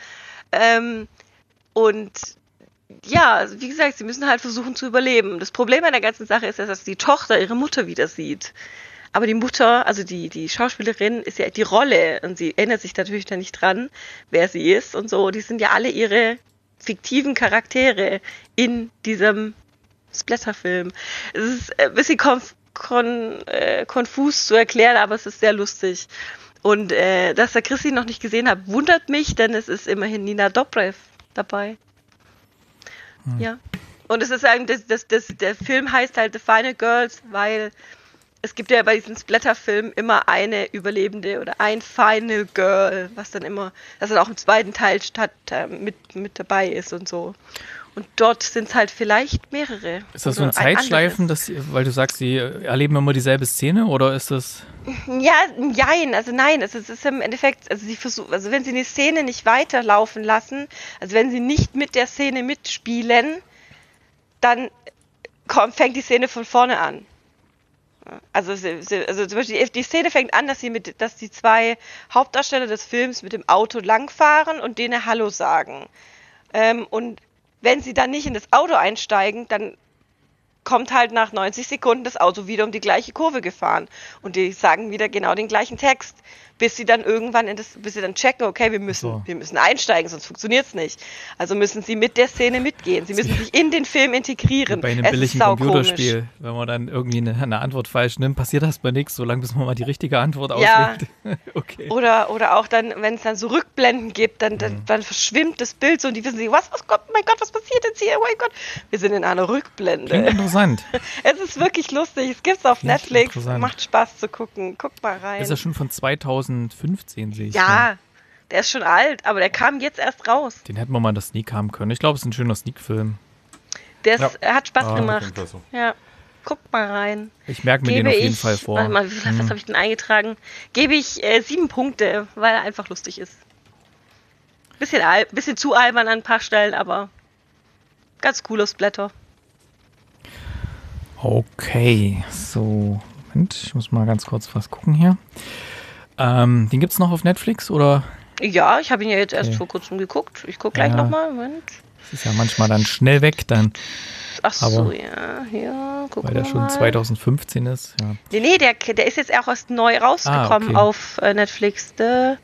Speaker 3: Und ja, also wie gesagt, sie müssen halt versuchen zu überleben. Das Problem an der ganzen Sache ist, dass die Tochter ihre Mutter wieder sieht. Aber die Mutter, also die Schauspielerin, ist ja die Rolle und sie erinnert sich natürlich da nicht dran, wer sie ist und so. Die sind ja alle ihre fiktiven Charaktere in diesem Splatter-Film. Es ist ein bisschen konfus zu erklären, aber es ist sehr lustig. Und dass der Christi noch nicht gesehen hat, wundert mich, denn es ist immerhin Nina Dobrev dabei. Ja. Und es ist der Film heißt halt The Final Girls, weil es gibt ja bei diesen Splatter-Filmen immer eine Überlebende oder ein Final Girl, das dann auch im zweiten Teil mit dabei ist und so. Und dort sind es halt vielleicht mehrere.
Speaker 2: Ist das so ein Zeitschleifen, weil du sagst, sie erleben immer dieselbe Szene, oder ist das?
Speaker 3: Ja, nein, es ist im Endeffekt, wenn sie eine Szene nicht weiterlaufen lassen, also wenn sie nicht mit der Szene mitspielen, dann fängt die Szene von vorne an. Also zum Beispiel die Szene fängt an, dass die zwei Hauptdarsteller des Films mit dem Auto langfahren und denen Hallo sagen. Und wenn sie dann nicht in das Auto einsteigen, dann kommt halt nach 90 Sekunden das Auto wieder um die gleiche Kurve gefahren. Und die sagen wieder genau den gleichen Text, bis sie dann irgendwann bis sie dann checken, okay, wir müssen einsteigen, sonst funktioniert es nicht. Also müssen sie mit der Szene mitgehen. Sie müssen sich in den Film integrieren.
Speaker 2: Bei einem billigen Computerspiel, wenn man dann irgendwie eine Antwort falsch nimmt, passiert das bei nichts, solange bis man mal die richtige Antwort auswählt. Okay.
Speaker 3: Oder auch dann, wenn es dann so Rückblenden gibt, dann verschwimmt das Bild so und die wissen sich, mein Gott, was passiert jetzt hier? Oh mein Gott, wir sind in einer Rückblende.
Speaker 2: Klingt interessant.
Speaker 3: Es ist wirklich lustig. Es gibt's auf Netflix. Macht Spaß zu gucken. Guck mal rein.
Speaker 2: Ist ja schon von 2015, sehe ich.
Speaker 3: Ja, der ist schon alt, aber der kam jetzt erst raus.
Speaker 2: Den hätten wir mal in der Sneak haben können. Ich glaube, es ist ein schöner Sneak-Film.
Speaker 3: Der hat Spaß gemacht. So. Ja, guck mal rein.
Speaker 2: Ich merke mir den auf jeden Fall vor.
Speaker 3: Warte mal, was habe ich denn eingetragen? Gebe ich 7 Punkte, weil er einfach lustig ist. Bisschen zu albern an ein paar Stellen, aber ganz cooler Splatter.
Speaker 2: Okay, so, Moment, ich muss mal ganz kurz was gucken hier. Den gibt's noch auf Netflix, oder?
Speaker 3: Ja, ich habe ihn ja jetzt erst vor kurzem geguckt. Ich gucke gleich nochmal, Moment.
Speaker 2: Das ist ja manchmal dann schnell weg, dann.
Speaker 3: Ach so, ja, guck mal.
Speaker 2: Weil der schon 2015 ist, ja.
Speaker 3: Nee, der ist jetzt auch erst neu rausgekommen auf Netflix. The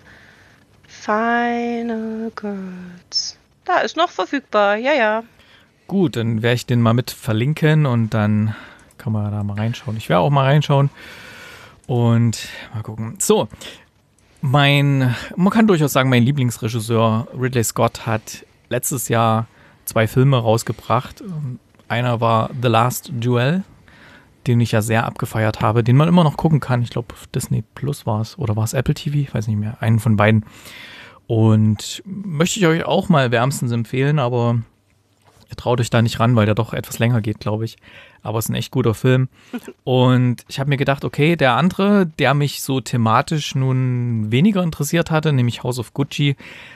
Speaker 3: Final Girls. Da ist noch verfügbar, ja.
Speaker 2: Gut, dann werde ich den mal mit verlinken und dann kann man da mal reinschauen. Ich werde auch mal reinschauen und mal gucken. So, man kann durchaus sagen, mein Lieblingsregisseur Ridley Scott hat letztes Jahr 2 Filme rausgebracht. Einer war The Last Duel, den ich ja sehr abgefeiert habe, den man immer noch gucken kann. Ich glaube, Disney Plus war es oder war es Apple TV? Ich weiß nicht mehr. Einen von beiden. Und möchte ich euch auch mal wärmstens empfehlen, aber ihr traut euch da nicht ran, weil der doch etwas länger geht, glaube ich. Aber es ist ein echt guter Film. Und ich habe mir gedacht, okay, der andere, der mich so thematisch nun weniger interessiert hatte, nämlich House of Gucci,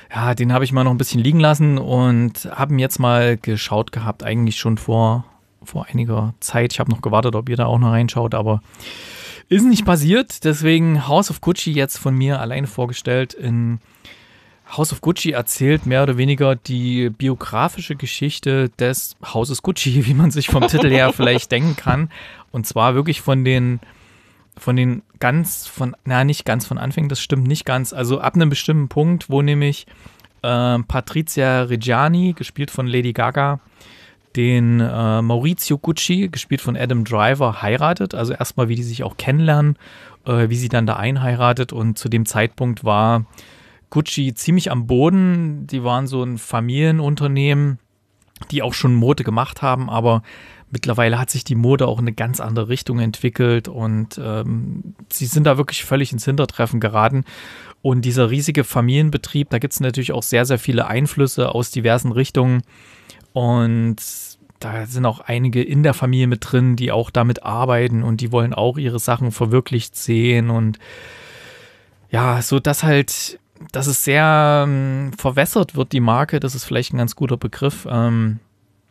Speaker 2: Ja, den habe ich mal noch ein bisschen liegen lassen und habe ihn jetzt mal geschaut gehabt, eigentlich schon vor einiger Zeit. Ich habe noch gewartet, ob ihr da auch noch reinschaut, aber ist nicht passiert. Deswegen House of Gucci jetzt von mir alleine vorgestellt. In House of Gucci erzählt mehr oder weniger die biografische Geschichte des Hauses Gucci, wie man sich vom Titel her vielleicht denken kann. Und zwar wirklich nicht ganz von Anfang, das stimmt nicht ganz. Also ab einem bestimmten Punkt, wo nämlich Patrizia Reggiani, gespielt von Lady Gaga, den Maurizio Gucci, gespielt von Adam Driver, heiratet. Also erstmal, wie die sich auch kennenlernen, wie sie dann da einheiratet. Und zu dem Zeitpunkt war Gucci ziemlich am Boden. Die waren so ein Familienunternehmen, die auch schon Mode gemacht haben, aber mittlerweile hat sich die Mode auch in eine ganz andere Richtung entwickelt und sie sind da wirklich völlig ins Hintertreffen geraten. Und dieser riesige Familienbetrieb, da gibt es natürlich auch sehr, sehr viele Einflüsse aus diversen Richtungen. Und da sind auch einige in der Familie mit drin, die auch damit arbeiten und die wollen auch ihre Sachen verwirklicht sehen. Und ja, so dass es sehr verwässert wird, die Marke, das ist vielleicht ein ganz guter Begriff. Und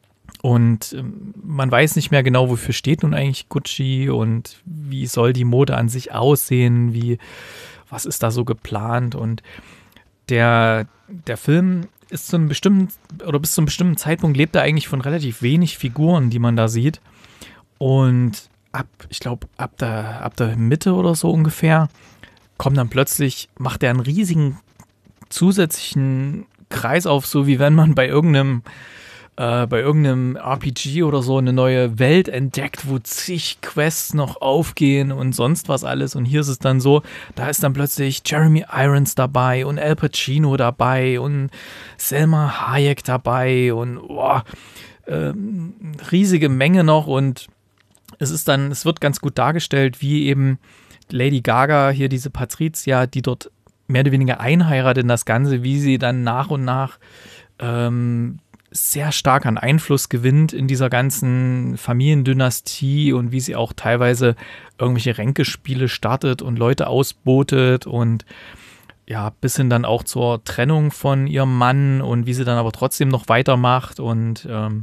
Speaker 2: man weiß nicht mehr genau, wofür steht nun eigentlich Gucci und wie soll die Mode an sich aussehen, was ist da so geplant. Und der Film ist bis zu einem bestimmten Zeitpunkt lebt er eigentlich von relativ wenig Figuren, die man da sieht. Und ab der Mitte oder so ungefähr kommt dann plötzlich, macht er einen riesigen zusätzlichen Kreis auf, so wie wenn man bei irgendeinem RPG oder so eine neue Welt entdeckt, wo zig Quests noch aufgehen und sonst was alles. Und hier ist es dann so, da ist dann plötzlich Jeremy Irons dabei und Al Pacino dabei und Selma Hayek dabei und riesige Menge noch. Und es wird ganz gut dargestellt, wie eben Lady Gaga, hier diese Patrizia, die dort mehr oder weniger einheiratet in das Ganze, wie sie dann nach und nach sehr stark an Einfluss gewinnt in dieser ganzen Familiendynastie und wie sie auch teilweise irgendwelche Ränkespiele startet und Leute ausbotet und ja, bis hin dann auch zur Trennung von ihrem Mann und wie sie dann aber trotzdem noch weitermacht und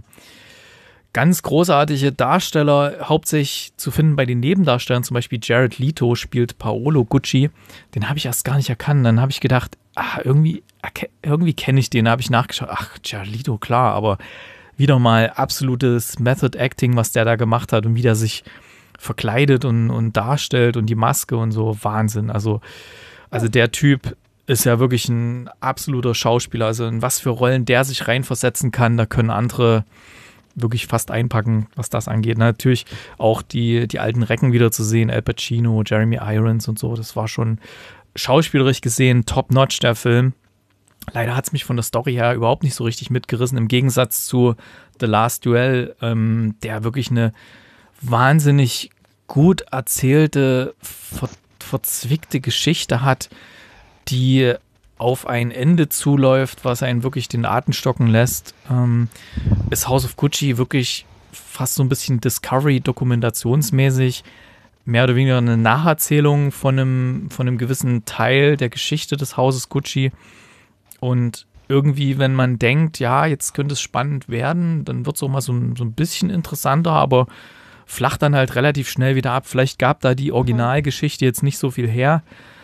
Speaker 2: ganz großartige Darsteller, hauptsächlich zu finden bei den Nebendarstellern, zum Beispiel Jared Leto spielt Paolo Gucci, den habe ich erst gar nicht erkannt, dann habe ich gedacht, irgendwie kenne ich den, da habe ich nachgeschaut, Jared Leto, klar, aber wieder mal absolutes Method Acting, was der da gemacht hat und wie der sich verkleidet und darstellt und die Maske und so, Wahnsinn, also der Typ ist ja wirklich ein absoluter Schauspieler, also in was für Rollen der sich reinversetzen kann, da können andere wirklich fast einpacken, was das angeht. Natürlich auch die alten Recken wieder zu sehen, Al Pacino, Jeremy Irons und so, das war schon schauspielerisch gesehen top-notch, der Film. Leider hat es mich von der Story her überhaupt nicht so richtig mitgerissen, im Gegensatz zu The Last Duel, der wirklich eine wahnsinnig gut erzählte, verzwickte Geschichte hat, die auf ein Ende zuläuft, was einen wirklich den Atem stocken lässt, ist House of Gucci wirklich fast so ein bisschen Discovery-dokumentationsmäßig, mehr oder weniger eine Nacherzählung von einem gewissen Teil der Geschichte des Hauses Gucci. Und irgendwie, wenn man denkt, ja, jetzt könnte es spannend werden, dann wird es auch mal so ein bisschen interessanter, aber flacht dann halt relativ schnell wieder ab. Vielleicht gab da die Originalgeschichte jetzt nicht so viel her,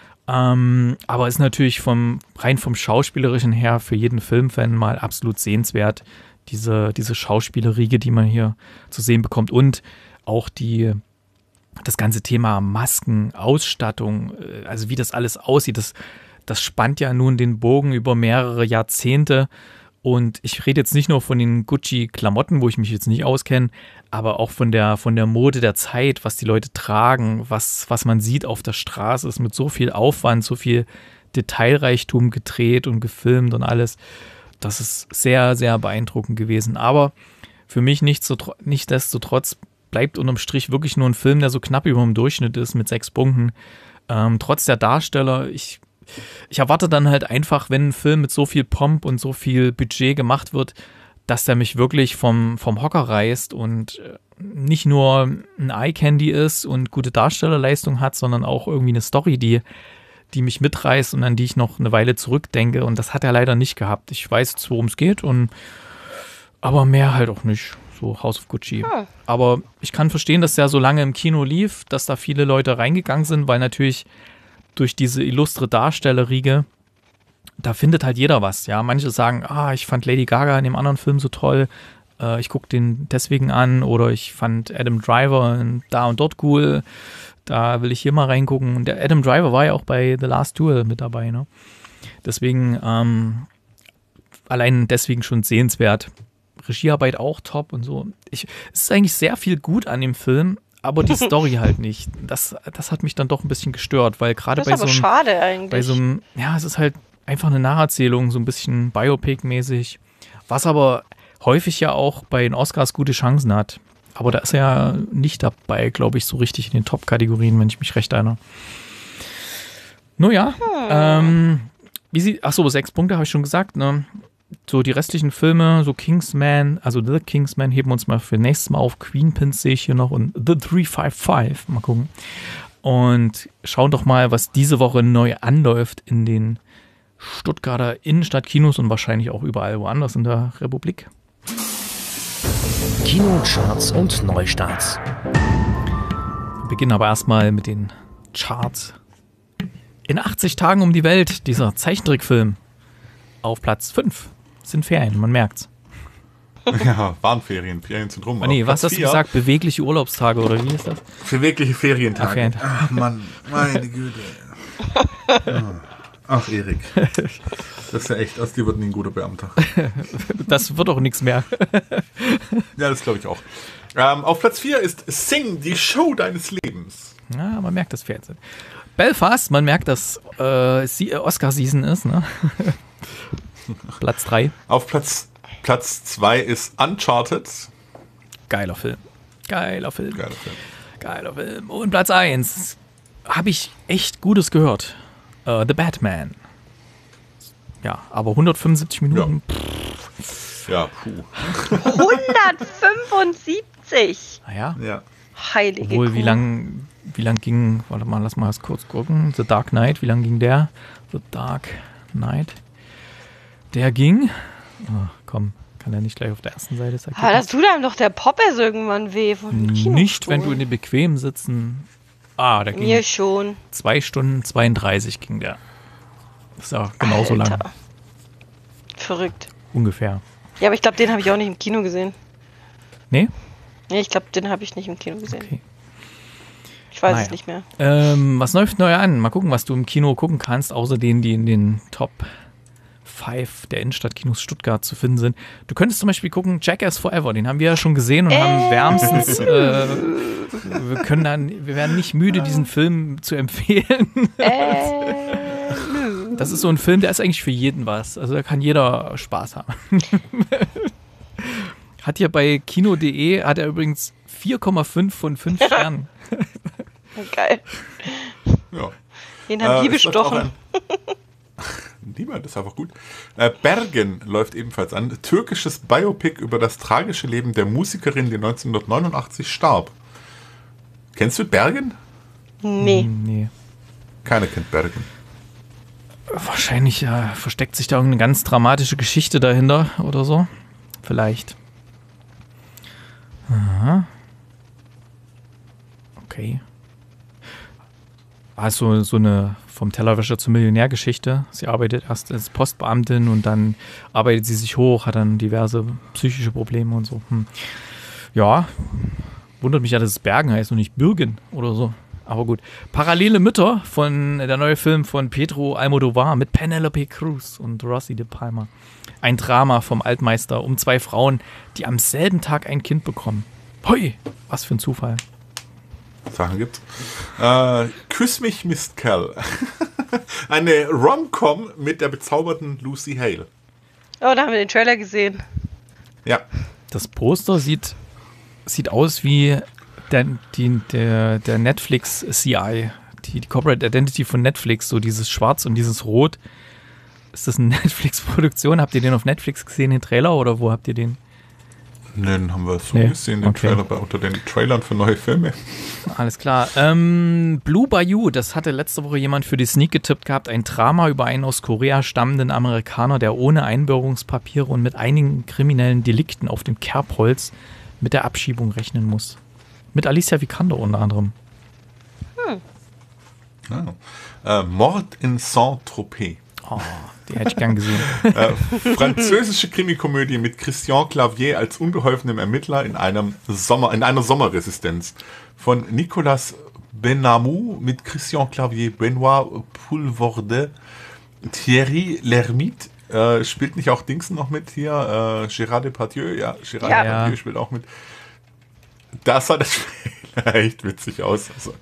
Speaker 2: aber ist natürlich rein vom Schauspielerischen her für jeden Filmfan mal absolut sehenswert, diese Schauspielerriege, die man hier zu sehen bekommt und auch das ganze Thema Masken, Ausstattung, also wie das alles aussieht, das spannt ja nun den Bogen über mehrere Jahrzehnte. Und ich rede jetzt nicht nur von den Gucci-Klamotten, wo ich mich jetzt nicht auskenne, aber auch von der Mode der Zeit, was die Leute tragen, was man sieht auf der Straße, ist mit so viel Aufwand, so viel Detailreichtum gedreht und gefilmt und alles. Das ist sehr, sehr beeindruckend gewesen. Aber für mich nichtsdestotrotz bleibt unterm Strich wirklich nur ein Film, der so knapp über dem Durchschnitt ist mit 6 Punkten. Trotz der Darsteller, ich erwarte dann halt einfach, wenn ein Film mit so viel Pomp und so viel Budget gemacht wird, dass der mich wirklich vom Hocker reißt und nicht nur ein Eye-Candy ist und gute Darstellerleistung hat, sondern auch irgendwie eine Story, die die mich mitreißt und an die ich noch eine Weile zurückdenke. Und das hat er leider nicht gehabt. Ich weiß jetzt, worum es geht, aber mehr halt auch nicht. So House of Gucci. Aber ich kann verstehen, dass der so lange im Kino lief, dass da viele Leute reingegangen sind, weil natürlich durch diese illustre Darstellerriege, da findet halt jeder was. Ja, manche sagen, ich fand Lady Gaga in dem anderen Film so toll, ich gucke den deswegen an, oder ich fand Adam Driver da und dort cool, da will ich hier mal reingucken. Und der Adam Driver war ja auch bei The Last Duel mit dabei, ne? Deswegen, allein deswegen schon sehenswert. Regiearbeit auch top und so. Es ist eigentlich sehr viel gut an dem Film, aber die Story halt nicht. Das hat mich dann doch ein bisschen gestört, weil gerade bei so einem...
Speaker 3: schade eigentlich.
Speaker 2: Bei so einem, es ist halt einfach eine Nacherzählung, so ein bisschen Biopic-mäßig, was aber häufig ja auch bei den Oscars gute Chancen hat. Aber da ist er ja nicht dabei, glaube ich, so richtig in den Top-Kategorien, wenn ich mich recht erinnere. Nun ja, 6 Punkte habe ich schon gesagt, ne? So die restlichen Filme, so Kingsman, also The Kingsman, heben wir uns mal für nächstes Mal auf. Queen Pins sehe ich hier noch und The 355, mal gucken. Und schauen doch mal, was diese Woche neu anläuft in den Stuttgarter Innenstadtkinos und wahrscheinlich auch überall woanders in der Republik.
Speaker 1: Kinocharts und Neustarts.
Speaker 2: Wir beginnen aber erstmal mit den Charts. In 80 Tagen um die Welt, dieser Zeichentrickfilm. Auf Platz 5 sind Ferien, man merkt's.
Speaker 4: Ja, waren Ferien sind rum.
Speaker 2: Was hast du gesagt? Bewegliche Urlaubstage oder wie ist das?
Speaker 4: Bewegliche Ferientage.
Speaker 2: Ach
Speaker 4: Mann, meine Güte. Ach, Erik. Das ist ja echt, aus dir wird nie ein guter Beamter.
Speaker 2: Das wird auch nichts mehr.
Speaker 4: Ja, das glaube ich auch. Auf Platz 4 ist Sing, die Show deines Lebens.
Speaker 2: Ja, man merkt das Fernsehen. Belfast, man merkt, dass Oscar-Season ist, ne? Platz 3.
Speaker 4: Auf Platz 2 ist Uncharted.
Speaker 2: Geiler Film. Und Platz 1 habe ich echt Gutes gehört. The Batman. Ja, aber 175 Minuten.
Speaker 4: Ja, puh.
Speaker 3: 175!
Speaker 2: Naja.
Speaker 4: Ja.
Speaker 3: Heilige
Speaker 2: Obwohl,
Speaker 3: Kuh.
Speaker 2: wie lang ging, warte mal, lass mal das kurz gucken. The Dark Knight, wie lang ging der? The Dark Knight. Der ging, kann er nicht gleich auf der ersten Seite sagen.
Speaker 3: Das tut einem doch der Poppes irgendwann weh von dem Kino.
Speaker 2: Nicht, wenn du in den bequemen Sitzen. Da ging
Speaker 3: Mir schon.
Speaker 2: 2 Stunden 32 ging der. Das ist ja genauso lang.
Speaker 3: Verrückt.
Speaker 2: Ungefähr.
Speaker 3: Ja, aber ich glaube, den habe ich auch nicht im Kino gesehen.
Speaker 2: Nee?
Speaker 3: Nee, ich glaube, den habe ich nicht im Kino gesehen.
Speaker 2: Okay.
Speaker 3: Ich weiß es nicht mehr.
Speaker 2: Was läuft neu an? Mal gucken, was du im Kino gucken kannst, außer denen, die in den Top 5 der Innenstadtkinos Stuttgart zu finden sind. Du könntest zum Beispiel gucken Jackass Forever, den haben wir ja schon gesehen und haben wärmstens, wir werden nicht müde, diesen Film zu empfehlen. Das ist so ein Film, der ist eigentlich für jeden was. Also da kann jeder Spaß haben. Hat hier bei Kino.de, hat er übrigens 4,5 von 5 Sternen.
Speaker 3: Geil.
Speaker 4: Ja.
Speaker 3: Den haben die bestochen.
Speaker 4: Niemand, das ist einfach gut. Bergen läuft ebenfalls an. Türkisches Biopic über das tragische Leben der Musikerin, die 1989 starb. Kennst du Bergen?
Speaker 3: Nee.
Speaker 4: Keiner kennt Bergen.
Speaker 2: Wahrscheinlich versteckt sich da irgendeine ganz dramatische Geschichte dahinter oder so. Vielleicht. Aha. Okay. Also so eine vom Tellerwäscher zur Millionärgeschichte. Sie arbeitet erst als Postbeamtin und dann arbeitet sie sich hoch, hat dann diverse psychische Probleme und so. Ja, wundert mich ja, dass es Bergen heißt und nicht Bürgen oder so. Aber gut. Parallele Mütter von der neue Film von Pedro Almodovar mit Penelope Cruz und Rossi de Palma. Ein Drama vom Altmeister um 2 Frauen, die am selben Tag ein Kind bekommen. Hui, was für ein Zufall.
Speaker 4: Sachen gibt's. Küss mich, Miss Cal. Eine Rom-Com mit der bezauberten Lucy Hale.
Speaker 3: Oh, da haben wir den Trailer gesehen.
Speaker 4: Ja.
Speaker 2: Das Poster sieht aus wie der Netflix CI, die Corporate Identity von Netflix, so dieses Schwarz und dieses Rot. Ist das eine Netflix-Produktion? Habt ihr den auf Netflix gesehen, den Trailer, oder wo habt ihr den?
Speaker 4: Nein, haben wir so
Speaker 2: Nee,
Speaker 4: gesehen, den
Speaker 2: okay.
Speaker 4: Trailer unter den Trailern für neue Filme.
Speaker 2: Alles klar. Blue Bayou, das hatte letzte Woche jemand für die Sneak getippt gehabt. Ein Drama über einen aus Korea stammenden Amerikaner, der ohne Einbürgerungspapiere und mit einigen kriminellen Delikten auf dem Kerbholz mit der Abschiebung rechnen muss. Mit Alicia Vikander unter anderem.
Speaker 4: Mord in Saint-Tropez.
Speaker 2: Oh, die hätte ich gern gesehen.
Speaker 4: Französische Krimikomödie mit Christian Clavier als unbeholfenem Ermittler in einer Sommerresidenz. Von Nicolas Benamou mit Christian Clavier, Benoît Poulvorde, Thierry Lhermitte. Spielt nicht auch Dingsen noch mit hier? Gérard Depardieu? Ja, Gérard Depardieu spielt auch mit. Das sah das echt witzig aus. Also.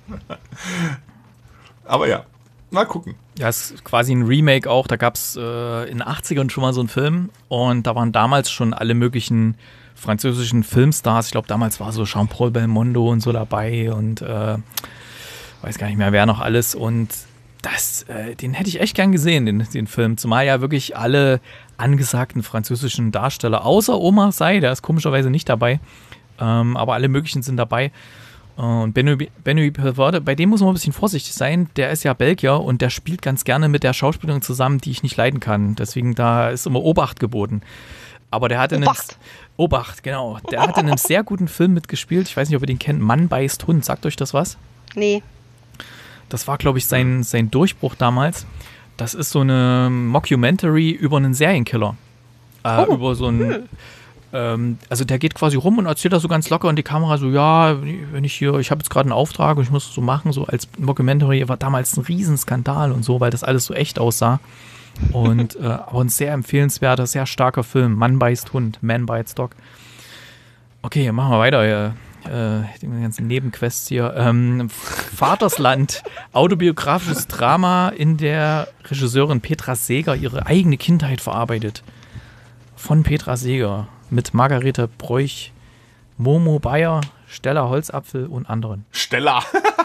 Speaker 4: Aber ja, mal gucken.
Speaker 2: Ja, es ist quasi ein Remake auch. Da gab es in den 80ern schon mal so einen Film. Und da waren damals schon alle möglichen französischen Filmstars. Ich glaube, damals war so Jean-Paul Belmondo und so dabei. Und weiß gar nicht mehr, wer noch alles. Und den hätte ich echt gern gesehen, den Film. Zumal ja wirklich alle angesagten französischen Darsteller, außer Omar Sy, der ist komischerweise nicht dabei. Aber alle möglichen sind dabei. Und Benoît Poulvorde, bei dem muss man ein bisschen vorsichtig sein. Der ist ja Belgier und der spielt ganz gerne mit der Schauspielerin zusammen, die ich nicht leiden kann. Deswegen, da ist immer Obacht geboten. Aber der hat Obacht, genau. Der hat in einem sehr guten Film mitgespielt. Ich weiß nicht, ob ihr den kennt. Mann beißt Hund. Sagt euch das was?
Speaker 3: Nee.
Speaker 2: Das war, glaube ich, sein Durchbruch damals. Das ist so eine Mockumentary über einen Serienkiller. Über so einen... also der geht quasi rum und erzählt das so ganz locker und die Kamera so, ja, wenn ich habe jetzt gerade einen Auftrag und ich muss es so machen, so als Mockumentary, war damals ein Riesenskandal und so, weil das alles so echt aussah. Und aber ein sehr empfehlenswerter, sehr starker Film. Mann beißt Hund, Man bites Dog. Okay, machen wir weiter. Die ganzen Nebenquests hier. Vatersland, autobiografisches Drama, in der Regisseurin Petra Seeger ihre eigene Kindheit verarbeitet. Von Petra Seeger mit Margarete Broich, Momo Bayer, Stella Holzapfel und anderen.
Speaker 4: Stella.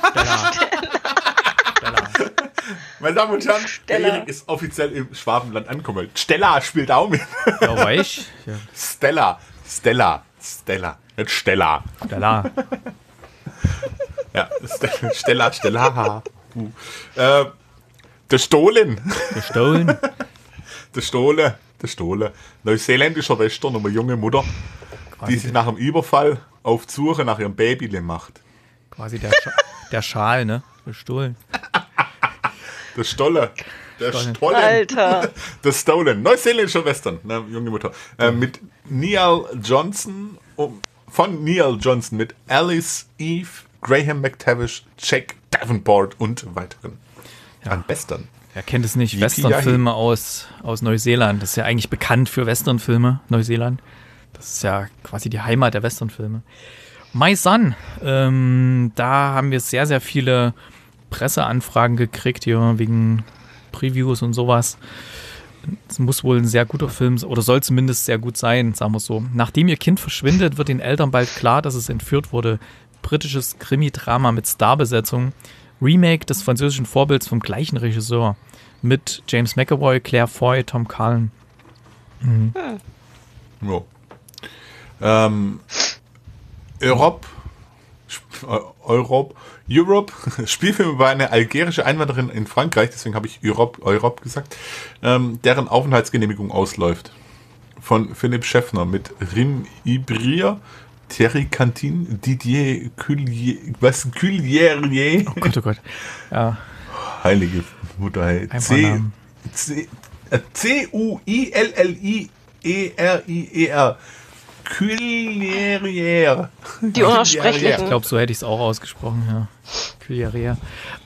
Speaker 4: Meine Damen und Herren, der Erik ist offiziell im Schwabenland angekommen. Stella spielt auch mit.
Speaker 2: Ja, weich. Ja.
Speaker 4: Stella. Nicht Stella. Ja, Stella. Der Stohlen. Der Stohlen. Neuseeländischer Western um eine junge Mutter, die sich nach dem Überfall auf die Suche nach ihrem Baby macht.
Speaker 2: Quasi der Schal, ne? Gestohlen.
Speaker 4: Der Stolle. Der Stollen.
Speaker 3: Alter.
Speaker 4: Der Stolen. Neuseeländischer Western, ne, junge Mutter. Mit Neil Johnson, von Neil Johnson mit Alice Eve, Graham McTavish, Jack Davenport und weiteren.
Speaker 2: Ja.
Speaker 4: An Western.
Speaker 2: Wer kennt es nicht? Westernfilme aus Neuseeland. Das ist ja eigentlich bekannt für Westernfilme, Neuseeland. Das ist ja quasi die Heimat der Westernfilme. My Son, da haben wir sehr, sehr viele Presseanfragen gekriegt hier wegen Previews und sowas. Es muss wohl ein sehr guter Film oder soll zumindest sehr gut sein, sagen wir es so. Nachdem ihr Kind verschwindet, wird den Eltern bald klar, dass es entführt wurde. Britisches Krimi-Drama mit Starbesetzung. Remake des französischen Vorbilds vom gleichen Regisseur. Mit James McAvoy, Claire Foy, Tom Cullen. Mhm.
Speaker 4: Ja. Europe, Spielfilm über eine algerische Einwanderin in Frankreich, deswegen habe ich Europe gesagt, deren Aufenthaltsgenehmigung ausläuft. Von Philipp Schäffner mit Rim Ibrier, Thierry Cantin, Didier Culierier.
Speaker 2: Oh Gott. Ja.
Speaker 4: Heilige Mutter, hey. C-U-I-L-L-I-E-R-I-E-R. Culierier.
Speaker 3: Die Unaussprechlichen.
Speaker 2: Ich glaube, so hätte ich es auch ausgesprochen, ja. Culierier.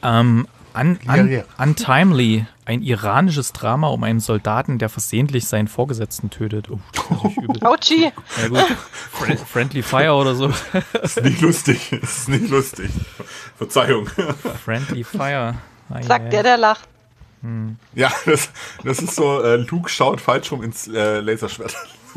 Speaker 2: Untimely, ein iranisches Drama um einen Soldaten, der versehentlich seinen Vorgesetzten tötet. Oh, das ist natürlich übel.
Speaker 3: Autschi.
Speaker 2: Ja, gut. Friendly Fire oder so.
Speaker 4: Ist nicht lustig. Verzeihung.
Speaker 2: Friendly Fire.
Speaker 3: Sagt der lacht.
Speaker 4: Ja, das ist so, Luke schaut falsch rum ins Laserschwert.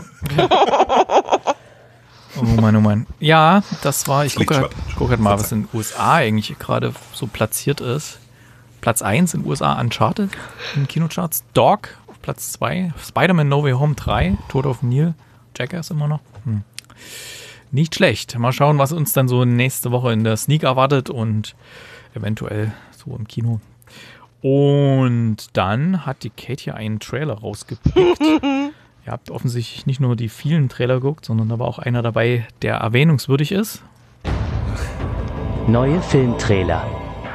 Speaker 2: Oh Mann. Ja, das war, ich gucke halt mal, was in den USA eigentlich gerade so platziert ist. Platz 1 in den USA, Uncharted in den Kinocharts. Dog auf Platz 2, Spider-Man No Way Home 3, Tod auf dem Nil, Jackass immer noch. nicht schlecht. Mal schauen, was uns dann so nächste Woche in der Sneak erwartet und eventuell so im Kino. Und dann hat die Kate hier einen Trailer rausgepickt. Ihr habt offensichtlich nicht nur die vielen Trailer geguckt, sondern da war auch einer dabei, der erwähnungswürdig ist.
Speaker 1: Neue Filmtrailer.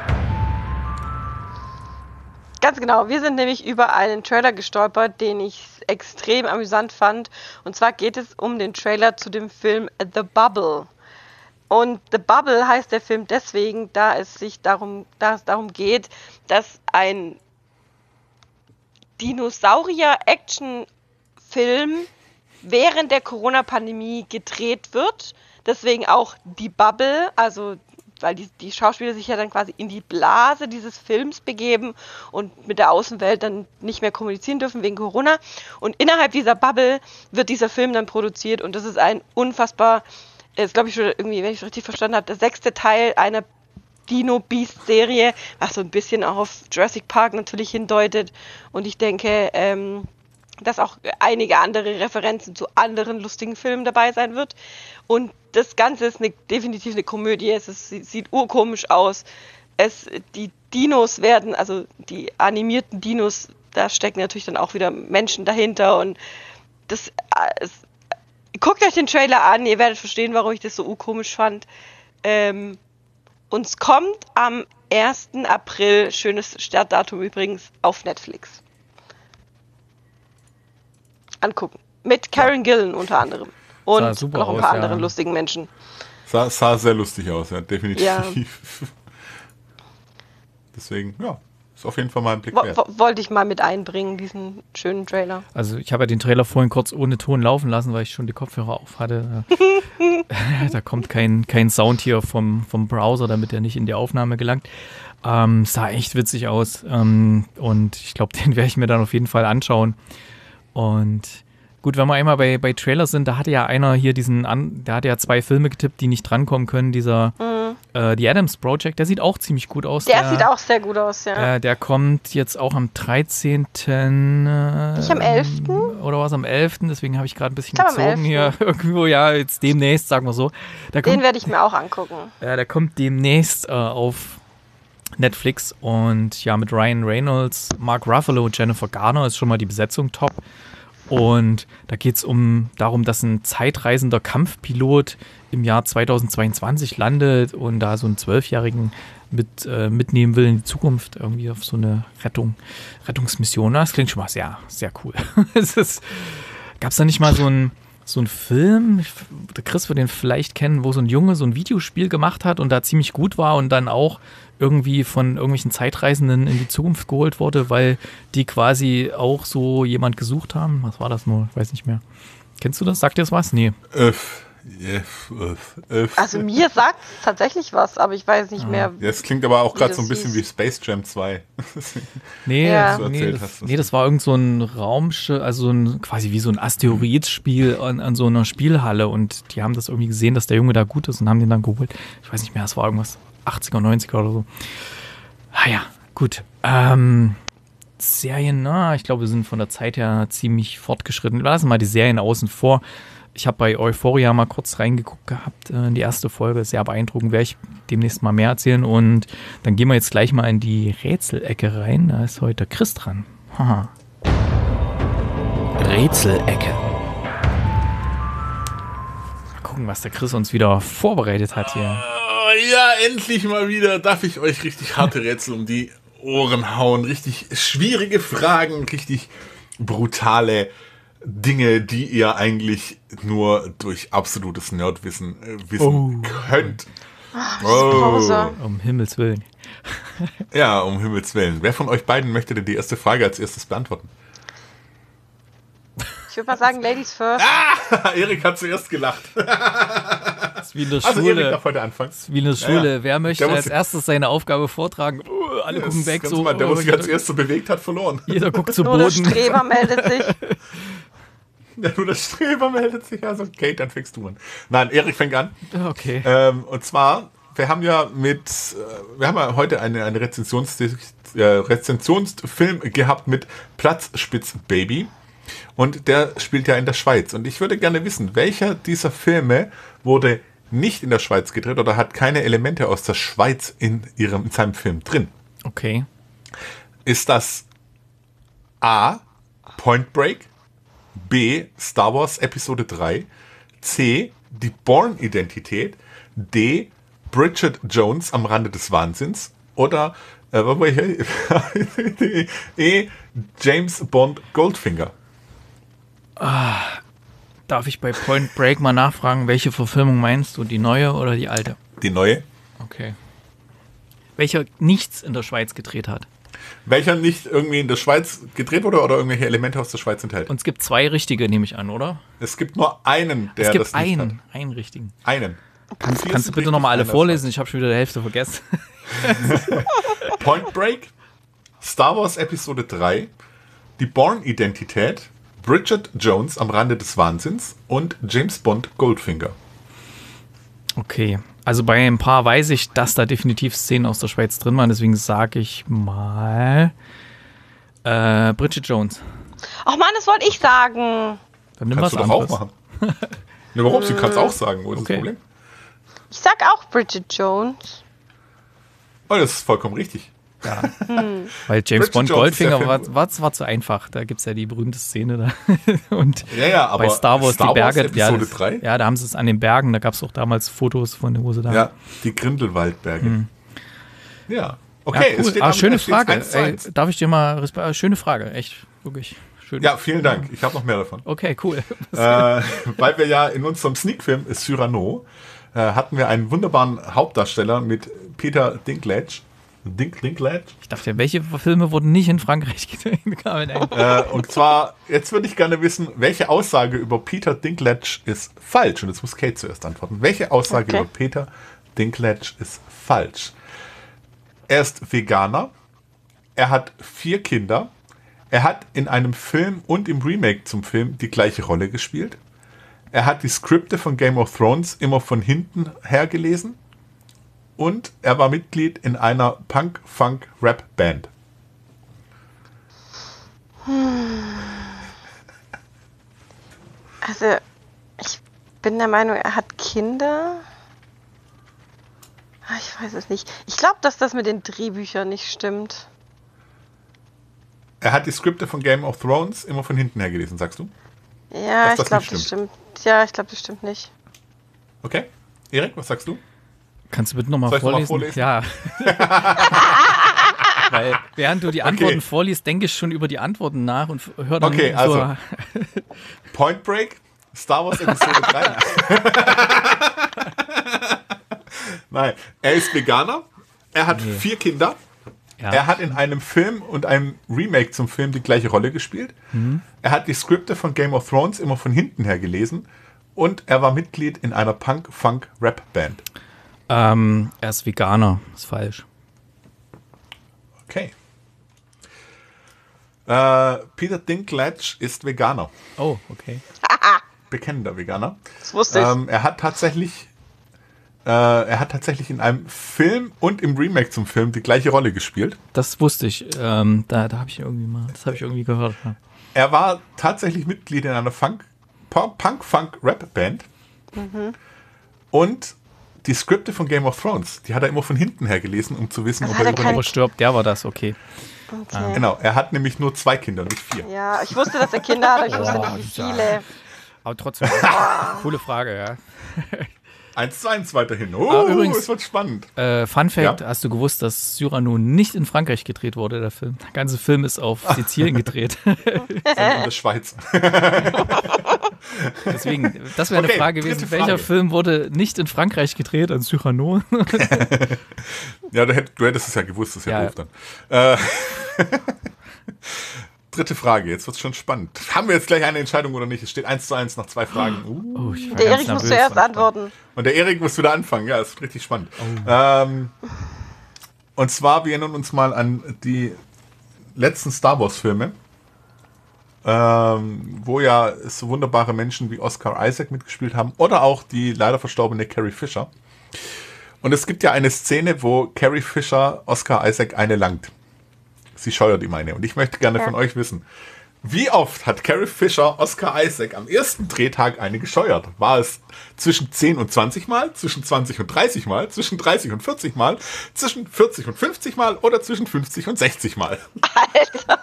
Speaker 3: Ganz genau, wir sind nämlich über einen Trailer gestolpert, den ich extrem amüsant fand. Und zwar geht es um den Trailer zu dem Film The Bubble. Und The Bubble heißt der Film deswegen, da es darum geht, dass ein Dinosaurier-Action-Film während der Corona-Pandemie gedreht wird. Deswegen auch die Bubble, also weil die Schauspieler sich ja dann quasi in die Blase dieses Films begeben und mit der Außenwelt dann nicht mehr kommunizieren dürfen wegen Corona. Und innerhalb dieser Bubble wird dieser Film dann produziert und das ist ein unfassbar, ist glaube ich schon irgendwie, wenn ich es richtig verstanden habe, der 6. Teil einer Dino-Beast-Serie, was so ein bisschen auch auf Jurassic Park natürlich hindeutet. Und ich denke, dass auch einige andere Referenzen zu anderen lustigen Filmen dabei sein wird. Und das Ganze ist definitiv eine Komödie. Es sieht urkomisch aus. Die Dinos werden, also die animierten Dinos, da stecken natürlich dann auch wieder Menschen dahinter. Und guckt euch den Trailer an, ihr werdet verstehen, warum ich das so urkomisch fand. Und es kommt am 1. April, schönes Startdatum übrigens, auf Netflix. Angucken. Mit Karen Gillan unter anderem. Und noch ein paar anderen lustigen Menschen.
Speaker 4: Sah sehr lustig aus, ja, definitiv.
Speaker 3: Ja.
Speaker 4: Deswegen, ja, ist auf jeden Fall mal ein Blick wert.
Speaker 3: Wollte ich mal mit einbringen, diesen schönen Trailer.
Speaker 2: Also ich habe ja den Trailer vorhin kurz ohne Ton laufen lassen, weil ich schon die Kopfhörer auf hatte. Da kommt kein Sound hier vom Browser, damit er nicht in die Aufnahme gelangt. Sah echt witzig aus. Und ich glaube, den werde ich mir dann auf jeden Fall anschauen. Und gut, wenn wir einmal bei Trailers sind, da hatte ja einer hier der hat ja 2 Filme getippt, die nicht drankommen können. Die Addams Project, der sieht auch ziemlich gut aus.
Speaker 3: Der sieht auch sehr gut aus, ja.
Speaker 2: Der kommt jetzt auch am 13.
Speaker 3: Nicht am 11.?
Speaker 2: Oder was am 11.? Deswegen habe ich gerade ein bisschen gezogen hier. Irgendwo, ja, jetzt demnächst, sagen wir so.
Speaker 3: Den werde ich mir auch angucken.
Speaker 2: Der kommt demnächst auf Netflix und ja, mit Ryan Reynolds, Mark Ruffalo und Jennifer Garner ist schon mal die Besetzung top. Und da geht es darum, dass ein zeitreisender Kampfpilot im Jahr 2022 landet und da so einen 12-Jährigen mitnehmen will in die Zukunft, irgendwie auf so eine Rettungsmission. Das klingt schon mal sehr, sehr cool. Gab es da nicht mal so einen Film, der Chris wird den vielleicht kennen, wo so ein Junge so ein Videospiel gemacht hat und da ziemlich gut war und dann auch irgendwie von irgendwelchen Zeitreisenden in die Zukunft geholt wurde, weil die quasi auch so jemand gesucht haben. Was war das nur? Ich weiß nicht mehr. Kennst du das? Sagt dir das was? Nee.
Speaker 3: Also mir sagt es tatsächlich was, aber ich weiß nicht mehr.
Speaker 4: Ja, es klingt aber auch gerade so ein bisschen wie Space Jam 2.
Speaker 2: Nee, das war irgend so ein Raumschiff, also quasi wie so ein Asteroidspiel an so einer Spielhalle und die haben das irgendwie gesehen, dass der Junge da gut ist und haben den dann geholt. Ich weiß nicht mehr, das war irgendwas 80er, 90er oder so. Ja, gut. Serien, ich glaube, wir sind von der Zeit her ziemlich fortgeschritten. Lassen mal die Serien außen vor. Ich habe bei Euphoria mal kurz reingeguckt gehabt in die erste Folge. Sehr beeindruckend, werde ich demnächst mal mehr erzählen. Und dann gehen wir jetzt gleich mal in die Rätselecke rein. Da ist heute Chris dran. Haha.
Speaker 1: Rätselecke.
Speaker 2: Mal gucken, was der Chris uns wieder vorbereitet hat hier.
Speaker 4: Ja, endlich mal wieder darf ich euch richtig harte Rätsel um die Ohren hauen. Richtig schwierige Fragen, richtig brutale Dinge, die ihr eigentlich nur durch absolutes Nerdwissen wissen könnt.
Speaker 2: Um Himmels Willen.
Speaker 4: Ja, um Himmels Willen. Wer von euch beiden möchte denn die erste Frage als erstes beantworten?
Speaker 3: Ich würde mal sagen, Ladies first.
Speaker 4: Erik hat zuerst gelacht.
Speaker 2: Das ist wie in der
Speaker 4: Also
Speaker 2: Schule.
Speaker 4: Erik darf heute anfangen.
Speaker 2: Das ist wie in der Schule.
Speaker 4: Ja.
Speaker 2: Wer möchte als erstes seine Aufgabe vortragen? Alle gucken weg. So,
Speaker 4: der, der sich als erstes bewegt hat, verloren.
Speaker 2: Jeder guckt zu
Speaker 3: Nur
Speaker 2: Boden.
Speaker 3: der Streber meldet sich.
Speaker 4: Ja, nur der Streber meldet sich. Also, okay, dann fängst du an. Nein, Erik fängt an.
Speaker 2: Okay.
Speaker 4: Und zwar, wir haben ja heute eine Rezensionsfilm gehabt mit Platzspitz Baby. Und der spielt ja in der Schweiz. Und ich würde gerne wissen, welcher dieser Filme wurde nicht in der Schweiz gedreht oder hat keine Elemente aus der Schweiz in seinem Film drin?
Speaker 2: Okay.
Speaker 4: Ist das A. Point Break, B. Star Wars Episode 3, C. Die Bourne-Identität, D. Bridget Jones am Rande des Wahnsinns oder E. James Bond Goldfinger?
Speaker 2: Darf ich bei Point Break mal nachfragen, welche Verfilmung meinst du? Die neue oder die alte?
Speaker 4: Die neue.
Speaker 2: Okay. Welcher nichts in der Schweiz gedreht hat.
Speaker 4: Welcher nicht irgendwie in der Schweiz gedreht wurde oder irgendwelche Elemente aus der Schweiz enthält?
Speaker 2: Und es gibt 2 richtige, nehme ich an, oder?
Speaker 4: Es gibt nur einen, der
Speaker 2: Es gibt
Speaker 4: das nicht hat.
Speaker 2: einen richtigen.
Speaker 4: Einen.
Speaker 2: Kannst du bitte
Speaker 4: richtig,
Speaker 2: nochmal alle
Speaker 4: einer ist
Speaker 2: vorlesen? Ich habe schon wieder die Hälfte vergessen.
Speaker 4: Point Break, Star Wars Episode 3, die Bourne-Identität, Bridget Jones am Rande des Wahnsinns und James Bond Goldfinger.
Speaker 2: Okay, also bei ein paar weiß ich, dass da definitiv Szenen aus der Schweiz drin waren, deswegen sage ich mal Bridget Jones.
Speaker 3: Ach Mann, das wollte ich sagen.
Speaker 2: Dann nimm
Speaker 4: Kannst
Speaker 2: was
Speaker 4: du doch
Speaker 2: anderes.
Speaker 4: auch machen. Ne, warum? Sie kann es auch sagen. Wo ist
Speaker 2: Okay.
Speaker 4: das Problem?
Speaker 3: Ich sag auch Bridget Jones.
Speaker 4: Oh, das ist vollkommen richtig.
Speaker 2: Weil James
Speaker 4: Bridget
Speaker 2: Bond
Speaker 4: Jones ist der
Speaker 2: Goldfinger
Speaker 4: Film.
Speaker 2: war zu einfach. Da gibt es ja die berühmte Szene da. Und
Speaker 4: Ja, aber
Speaker 2: bei Star Wars die Berge.
Speaker 4: Episode
Speaker 2: das,
Speaker 4: 3?
Speaker 2: ja, da haben sie es an den Bergen. Da gab es auch damals Fotos von wo sie da.
Speaker 4: Ja, die Grindelwaldberge. Ja,
Speaker 2: Ja,
Speaker 4: okay.
Speaker 2: cool.
Speaker 4: Es steht
Speaker 2: Schöne
Speaker 4: steht's
Speaker 2: Frage.
Speaker 4: 1:1.
Speaker 2: Darf ich dir mal schöne Frage. Echt, wirklich. Schön.
Speaker 4: Ja, vielen Dank. Ich habe noch mehr davon.
Speaker 2: Okay, cool.
Speaker 4: Weil wir ja in unserem Sneak-Film Cyrano hatten wir einen wunderbaren Hauptdarsteller mit Peter Dinklage. Dinklage?
Speaker 2: Ich dachte, welche Filme wurden nicht in Frankreich gedreht?
Speaker 4: Und zwar, jetzt würde ich gerne wissen, welche Aussage über Peter Dinklage ist falsch? Und jetzt muss Kate zuerst antworten. Welche Aussage
Speaker 3: Okay.
Speaker 4: über Peter Dinklage ist falsch? Er ist Veganer. Er hat 4 Kinder. Er hat in einem Film und im Remake zum Film die gleiche Rolle gespielt. Er hat die Skripte von Game of Thrones immer von hinten her gelesen. Und er war Mitglied in einer Punk-Funk-Rap-Band.
Speaker 3: Also, ich bin der Meinung, er hat Kinder. Ich weiß es nicht. Ich glaube, dass das mit den Drehbüchern nicht stimmt.
Speaker 4: Er hat die Skripte von Game of Thrones immer von hinten her gelesen, sagst du?
Speaker 3: Ja,
Speaker 4: Dass
Speaker 3: ich
Speaker 4: das
Speaker 3: glaube,
Speaker 4: nicht
Speaker 3: das
Speaker 4: stimmt.
Speaker 3: stimmt. Ja, ich glaube, das stimmt nicht.
Speaker 4: Okay. Erik, was sagst du?
Speaker 2: Kannst du bitte nochmal
Speaker 4: Soll ich noch mal
Speaker 2: vorlesen?
Speaker 4: vorlesen?
Speaker 2: Ja. Weil während du die Antworten vorliest, denke ich schon über die Antworten nach und höre dann
Speaker 4: Okay,
Speaker 2: so.
Speaker 4: also. Point Break, Star Wars Episode 3. Nein, er ist Veganer. Er hat 4 Kinder.
Speaker 2: Ja.
Speaker 4: Er hat in einem Film und einem Remake zum Film die gleiche Rolle gespielt. Er hat die Skripte von Game of Thrones immer von hinten her gelesen. Und er war Mitglied in einer Punk-Funk-Rap-Band.
Speaker 2: Er ist Veganer. Ist falsch.
Speaker 4: Okay. Peter Dinklage ist Veganer.
Speaker 2: Oh, okay.
Speaker 4: Bekennender Veganer.
Speaker 3: Das wusste ich.
Speaker 4: Er hat tatsächlich in einem Film und im Remake zum Film die gleiche Rolle gespielt.
Speaker 2: Das wusste ich. Da habe ich das habe ich irgendwie gehört. Ja.
Speaker 4: Er war tatsächlich Mitglied in einer Punk-Funk-Rap-Band. Und die Skripte von Game of Thrones, die hat er immer von hinten her gelesen, um zu wissen, ob
Speaker 3: hat
Speaker 4: er
Speaker 3: er
Speaker 4: überlebt.
Speaker 2: Aber stirbt, der war das, okay.
Speaker 3: Okay.
Speaker 4: Genau, er hat nämlich nur 2 Kinder, nicht 4.
Speaker 3: Ja, ich wusste, dass er Kinder hat, aber ich wusste
Speaker 2: Boah,
Speaker 3: nicht, wie
Speaker 2: ja.
Speaker 3: viele.
Speaker 2: Aber trotzdem, coole Frage, ja.
Speaker 4: 1:1 weiterhin.
Speaker 2: übrigens-
Speaker 4: es wird spannend.
Speaker 2: Fun Fact,
Speaker 4: Ja.
Speaker 2: hast du gewusst, dass Cyrano nicht in Frankreich gedreht wurde, der Film? Der ganze Film ist auf Sizilien gedreht.
Speaker 4: In der Schweiz.
Speaker 2: Deswegen, das wäre eine
Speaker 4: Okay,
Speaker 2: Frage
Speaker 4: dritte
Speaker 2: gewesen.
Speaker 4: Frage.
Speaker 2: Welcher Film wurde nicht in Frankreich gedreht, an Cyrano?
Speaker 4: Ja, du hättest es ja gewusst, das ist ja
Speaker 2: Ja.
Speaker 4: doof dann. Dritte Frage, jetzt wird es schon spannend. Haben wir jetzt gleich eine Entscheidung oder nicht? Es steht 1:1 nach 2 Fragen.
Speaker 2: Oh, ich war
Speaker 3: Der
Speaker 2: ganz
Speaker 3: Erik muss
Speaker 2: nervös.
Speaker 3: zuerst antworten.
Speaker 4: Und der Erik muss wieder anfangen. Ja, es wird richtig spannend. Und zwar, wir erinnern uns mal an die letzten Star Wars Filme, wo ja so wunderbare Menschen wie Oscar Isaac mitgespielt haben oder auch die leider verstorbene Carrie Fisher. Und es gibt ja eine Szene, wo Carrie Fisher Oscar Isaac eine langt. Sie scheuert ihm eine. Und ich möchte gerne von euch wissen, Wie oft hat Carrie Fisher Oscar Isaac am ersten Drehtag eine gescheuert? War es zwischen 10 und 20 Mal, zwischen 20 und 30 Mal, zwischen 30 und 40 Mal, zwischen 40 und 50 Mal oder zwischen 50 und 60 Mal?
Speaker 3: Alter.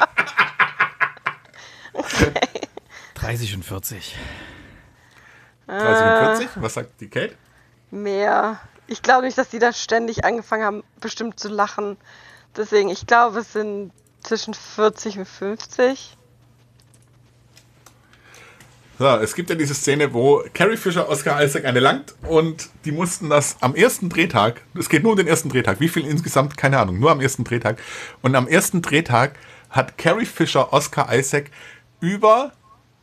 Speaker 3: Okay.
Speaker 2: 30 und 40.
Speaker 4: 30 und 40? Was sagt die Kate?
Speaker 3: Mehr. Ich glaube nicht, dass die da ständig angefangen haben, bestimmt zu lachen. Deswegen, ich glaube, es sind zwischen 40 und 50.
Speaker 4: So, es gibt ja diese Szene, wo Carrie Fisher Oscar Isaac eine langt und die mussten das am ersten Drehtag, es geht nur um den ersten Drehtag, wie viel insgesamt, keine Ahnung, nur am ersten Drehtag. Und am ersten Drehtag hat Carrie Fisher Oscar Isaac über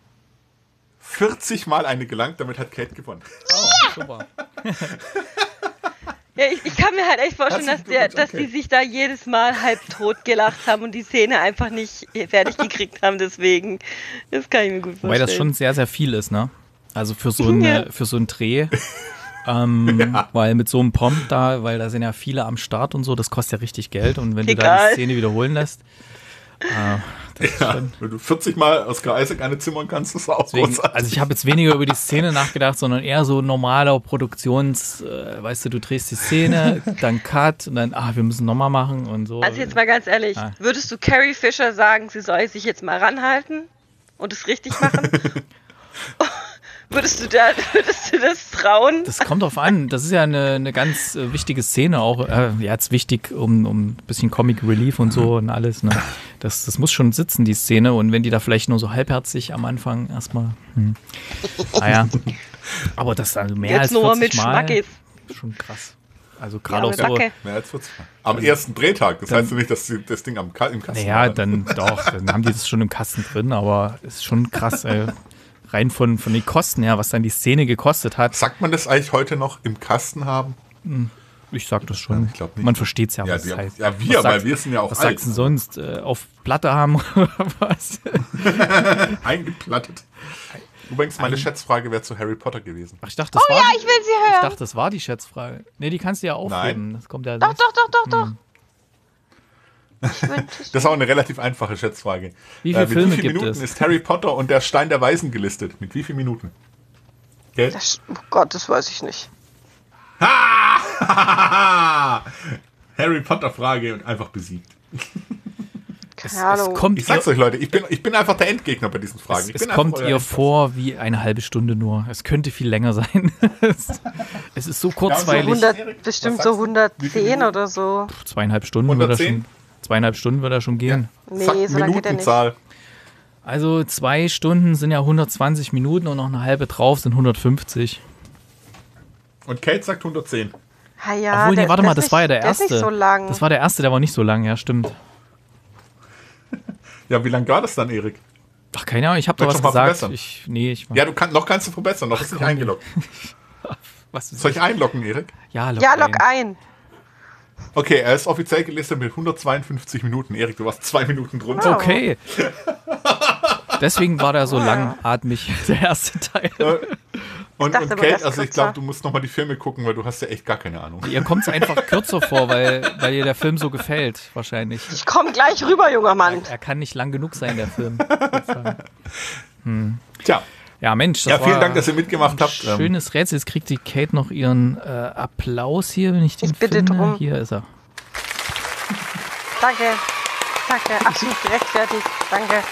Speaker 4: 40 Mal eine gelangt, damit hat Kate gewonnen.
Speaker 2: Oh, super.
Speaker 3: Ja, ich kann mir halt echt vorstellen, dass die sich da jedes Mal halb tot gelacht haben und die Szene einfach nicht fertig gekriegt haben, deswegen. Das kann ich mir gut vorstellen.
Speaker 2: Weil das schon sehr, sehr viel ist, ne? Also für so einen Dreh. Weil mit so einem Prompt da, weil da sind ja viele am Start und so, das kostet ja richtig Geld und wenn du da die Szene wiederholen lässt,
Speaker 4: wenn du 40 Mal Oscar Isaac eine zimmern kannst, ist das auch großartig.
Speaker 2: Also ich habe jetzt weniger über die Szene nachgedacht, sondern eher so normaler weißt du drehst die Szene, dann Cut und dann, wir müssen nochmal machen und so.
Speaker 3: Also jetzt mal ganz ehrlich, würdest du Carrie Fisher sagen, sie soll sich jetzt mal ranhalten und es richtig machen? Würdest du das trauen?
Speaker 2: Das kommt drauf an. Das ist ja eine ganz wichtige Szene auch. Jetzt wichtig um ein bisschen Comic Relief und so und alles. Ne? Das muss schon sitzen, die Szene. Und wenn die da vielleicht nur so halbherzig am Anfang erstmal. Naja. Aber das dann mehr
Speaker 3: jetzt
Speaker 2: als 40
Speaker 3: nur mit
Speaker 2: Mal.
Speaker 3: Schmackes.
Speaker 2: Schon krass. Also gerade auch so.
Speaker 4: Mehr als 40 Mal. Am ersten Drehtag. Das heißt ja nicht, dass das Ding im Kasten
Speaker 2: naja, dann haben die das schon im Kasten drin. Aber ist schon krass, ey. Rein von den Kosten her, was dann die Szene gekostet hat.
Speaker 4: Sagt man das eigentlich heute noch im Kasten haben?
Speaker 2: Ich sag das schon.
Speaker 4: Ich glaub nicht.
Speaker 2: Man versteht es ja, was
Speaker 4: das
Speaker 2: heißt.
Speaker 4: Ja, weil wir sind ja auch
Speaker 2: was
Speaker 4: alt.
Speaker 2: sagst du sonst? Auf Platte haben oder was?
Speaker 4: Eingeplattet. Übrigens, meine Schätzfrage wäre zu Harry Potter gewesen.
Speaker 2: Ach, ich dachte, das war
Speaker 3: ich will sie hören.
Speaker 2: Ich dachte, das war die Schätzfrage. Nee, die kannst du ja aufgeben.
Speaker 4: Nein.
Speaker 2: Das kommt ja
Speaker 3: Doch.
Speaker 4: Das ist auch eine relativ einfache Schätzfrage.
Speaker 2: Wie viele Filme
Speaker 4: mit wie vielen
Speaker 2: gibt
Speaker 4: Minuten
Speaker 2: es?
Speaker 4: ist Harry Potter und der Stein der Weisen gelistet? Mit wie vielen Minuten? Okay.
Speaker 3: Oh Gott, das weiß ich nicht.
Speaker 4: Harry Potter Frage und einfach besiegt.
Speaker 3: Keine Ahnung.
Speaker 4: Ich sag's euch, Leute, ich bin einfach der Endgegner bei diesen Fragen.
Speaker 2: Es kommt ihr vor wie eine halbe Stunde nur. Es könnte viel länger sein. Es ist so kurzweilig.
Speaker 3: Bestimmt so 110 oder so.
Speaker 2: 2,5 Stunden wird er schon. 2,5 Stunden wird er schon gehen.
Speaker 3: Nee, so lange geht er nicht.
Speaker 4: Minutenzahl.
Speaker 2: Also 2 Stunden sind ja 120 Minuten und noch eine halbe drauf sind 150.
Speaker 4: Und Kate sagt 110.
Speaker 3: Ja,
Speaker 2: obwohl, nee, warte mal, das war ja der erste.
Speaker 3: Der ist nicht so lang.
Speaker 2: Das war der erste, der war nicht so lang, ja, stimmt.
Speaker 4: Ja, wie lang war das dann, Erik?
Speaker 2: Ach, keine Ahnung, ich habe da was gesagt.
Speaker 4: Ja, noch kannst du verbessern, noch ist nicht eingeloggt. Soll ich einloggen, Erik?
Speaker 2: Ja,
Speaker 3: log ein.
Speaker 4: Okay, er ist offiziell gelistet mit 152 Minuten. Erik, du warst 2 Minuten drunter.
Speaker 2: Okay. Deswegen war der so langatmig, der erste Teil.
Speaker 4: Und Kate, also ich glaube, du musst nochmal die Filme gucken, weil du hast ja echt gar keine Ahnung.
Speaker 2: Ihr kommt es einfach kürzer vor, weil ihr der Film so gefällt, wahrscheinlich.
Speaker 3: Ich komme gleich rüber, junger Mann.
Speaker 2: Er kann nicht lang genug sein, der Film.
Speaker 4: Tja.
Speaker 2: Ja, Mensch.
Speaker 4: Das vielen Dank, dass ihr mitgemacht habt.
Speaker 2: Schönes Rätsel. Jetzt kriegt die Kate noch ihren Applaus hier, wenn ich den
Speaker 3: bitte
Speaker 2: finde.
Speaker 3: drum.
Speaker 2: Hier ist er.
Speaker 3: Danke. Absolut gerechtfertigt. Danke.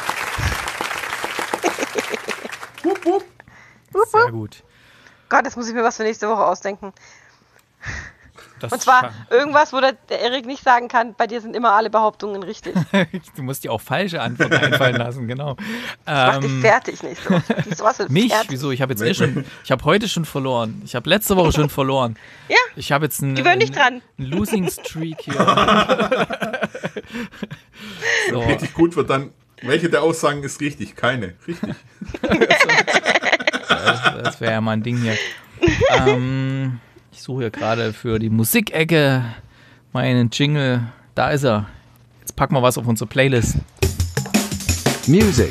Speaker 2: Sehr gut.
Speaker 3: Gott, jetzt muss ich mir was für nächste Woche ausdenken.
Speaker 2: Das
Speaker 3: Und zwar irgendwas, wo der Erik nicht sagen kann, bei dir sind immer alle Behauptungen richtig.
Speaker 2: Du musst dir auch falsche Antworten einfallen lassen, genau.
Speaker 3: Mach dich fertig nächste Woche.
Speaker 2: Mich? Wieso? Ich habe jetzt ich habe heute schon verloren. Ich habe letzte Woche schon verloren.
Speaker 3: Ja,
Speaker 2: ich habe jetzt einen Losing Streak hier.
Speaker 4: So. Richtig gut wird dann, welche der Aussagen ist richtig? Keine. Richtig.
Speaker 2: Das wäre ja mal ein Ding hier. Ich suche hier gerade für die Musikecke meinen Jingle. Da ist er. Jetzt packen wir was auf unsere Playlist.
Speaker 1: Music.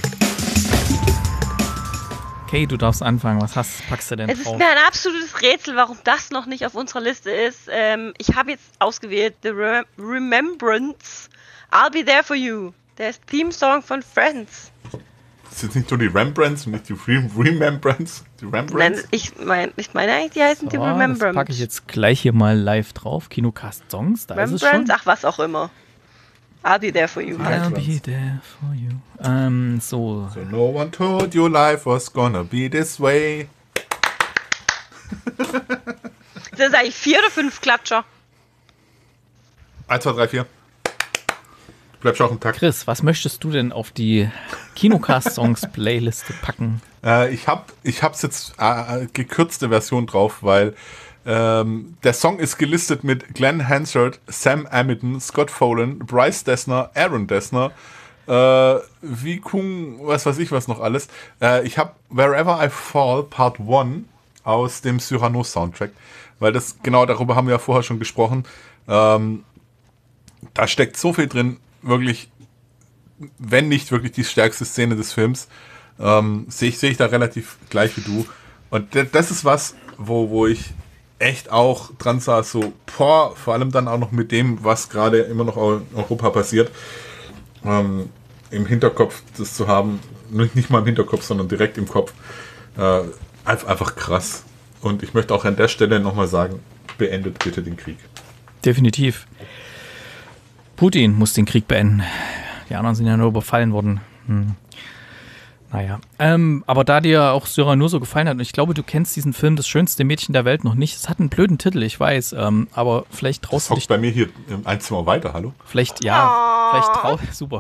Speaker 2: Okay, du darfst anfangen. Was packst du denn drauf?
Speaker 3: Es ist mir ein absolutes Rätsel, warum das noch nicht auf unserer Liste ist. Ich habe jetzt ausgewählt The Remembrance. I'll Be There For You. Der ist Theme-Song von Friends.
Speaker 4: Das sind nicht nur die Rembrandts und nicht die Remembrance. Die
Speaker 3: Nein,
Speaker 4: Rembrandts?
Speaker 3: ich meine eigentlich, die heißen die
Speaker 2: Das
Speaker 3: Remembrance.
Speaker 2: packe ich jetzt gleich hier mal live drauf. Kinocast Songs, da ist es schon.
Speaker 3: Remembrance, ach, was auch immer. I'll be there for you.
Speaker 2: I'll be there for you. So.
Speaker 4: So no one told you life was gonna be this way.
Speaker 3: Sind das eigentlich 4 oder 5 Klatscher?
Speaker 4: 1, 2, 3, 4. Du bleibst auch im Takt.
Speaker 2: Chris, was möchtest du denn auf die Kinocast-Songs-Playliste packen?
Speaker 4: Ich hab's jetzt gekürzte Version drauf, weil der Song ist gelistet mit Glenn Hansard, Sam Amidon, Scott Folan, Bryce Dessner, Aaron Dessner, wie Kung, was weiß ich was noch alles. Ich habe Wherever I Fall Part 1 aus dem Cyrano-Soundtrack, weil das, genau darüber haben wir ja vorher schon gesprochen. Da steckt so viel drin, wirklich, wenn nicht wirklich die stärkste Szene des Films, sehe ich da relativ gleich wie du. Und das ist was, wo ich echt auch dran saß, so, vor allem dann auch noch mit dem, was gerade immer noch in Europa passiert, im Hinterkopf das zu haben, nicht mal im Hinterkopf, sondern direkt im Kopf, einfach krass. Und ich möchte auch an der Stelle nochmal sagen, beendet bitte den Krieg.
Speaker 2: Definitiv. Putin muss den Krieg beenden. Die anderen sind ja nur überfallen worden. Naja. Aber da dir auch Cyrano so gefallen hat, und ich glaube, du kennst diesen Film Das schönste Mädchen der Welt noch nicht. Es hat einen blöden Titel, ich weiß. Aber vielleicht traust du dich.
Speaker 4: Bei mir hier ein Zimmer weiter, hallo?
Speaker 2: Vielleicht, ja. Vielleicht super.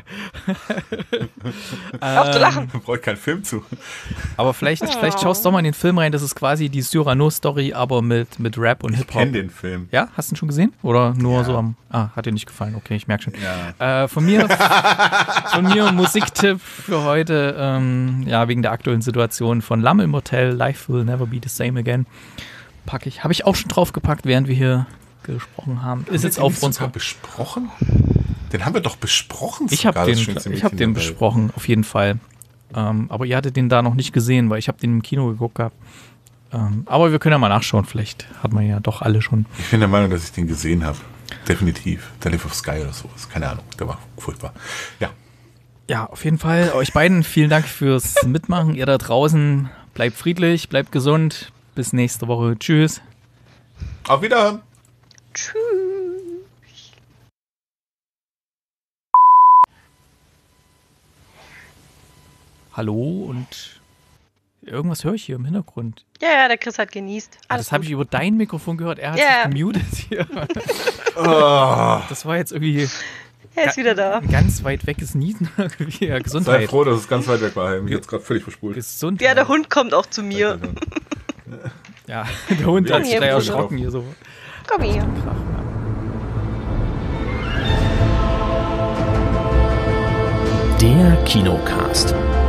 Speaker 3: Auf zu lachen.
Speaker 4: Man braucht keinen Film zu.
Speaker 2: Aber vielleicht schaust du doch mal in den Film rein. Das ist quasi die Cyrano-Story, aber mit Rap und Hip-Hop.
Speaker 4: Ich kenne den Film.
Speaker 2: Ja? Hast du ihn schon gesehen? Oder nur so am... hat dir nicht gefallen. Okay, ich merke schon.
Speaker 4: Ja.
Speaker 2: Von mir ein Musiktipp für heute, wegen der aktuellen Situation von Lamm im Hotel, Life Will Never Be the Same Again, habe ich auch schon draufgepackt, während wir hier gesprochen haben. Ist jetzt auf uns.
Speaker 4: Besprochen? Den haben wir doch besprochen.
Speaker 2: Ich habe den besprochen, auf jeden Fall. Aber ihr hattet den da noch nicht gesehen, weil ich habe den im Kino geguckt gehabt. Aber wir können ja mal nachschauen, vielleicht hat man ja doch alle schon.
Speaker 4: Ich bin der Meinung, dass ich den gesehen habe. Definitiv. Der Live of Sky oder sowas. Keine Ahnung, der war furchtbar. Ja.
Speaker 2: Ja, auf jeden Fall. Euch beiden vielen Dank fürs Mitmachen. Ihr da draußen, bleibt friedlich, bleibt gesund. Bis nächste Woche. Tschüss.
Speaker 4: Auf Wiederhören.
Speaker 3: Tschüss.
Speaker 2: Hallo und irgendwas höre ich hier im Hintergrund.
Speaker 3: Ja, der Chris hat genießt.
Speaker 2: Das habe ich über dein Mikrofon gehört. Er hat sich gemutet hier. Das war jetzt irgendwie...
Speaker 3: Er ist wieder da.
Speaker 2: Ganz weit weges Niesen. Ja, Gesundheit.
Speaker 4: Sei froh, dass es ganz weit weg war. Ich mich jetzt gerade völlig verspult.
Speaker 2: Gesundheit.
Speaker 3: Ja, der Hund kommt auch zu mir.
Speaker 2: Ja, der Hund hat sich gleich erschrocken hier so.
Speaker 3: Komm hier.
Speaker 5: Der Kinocast.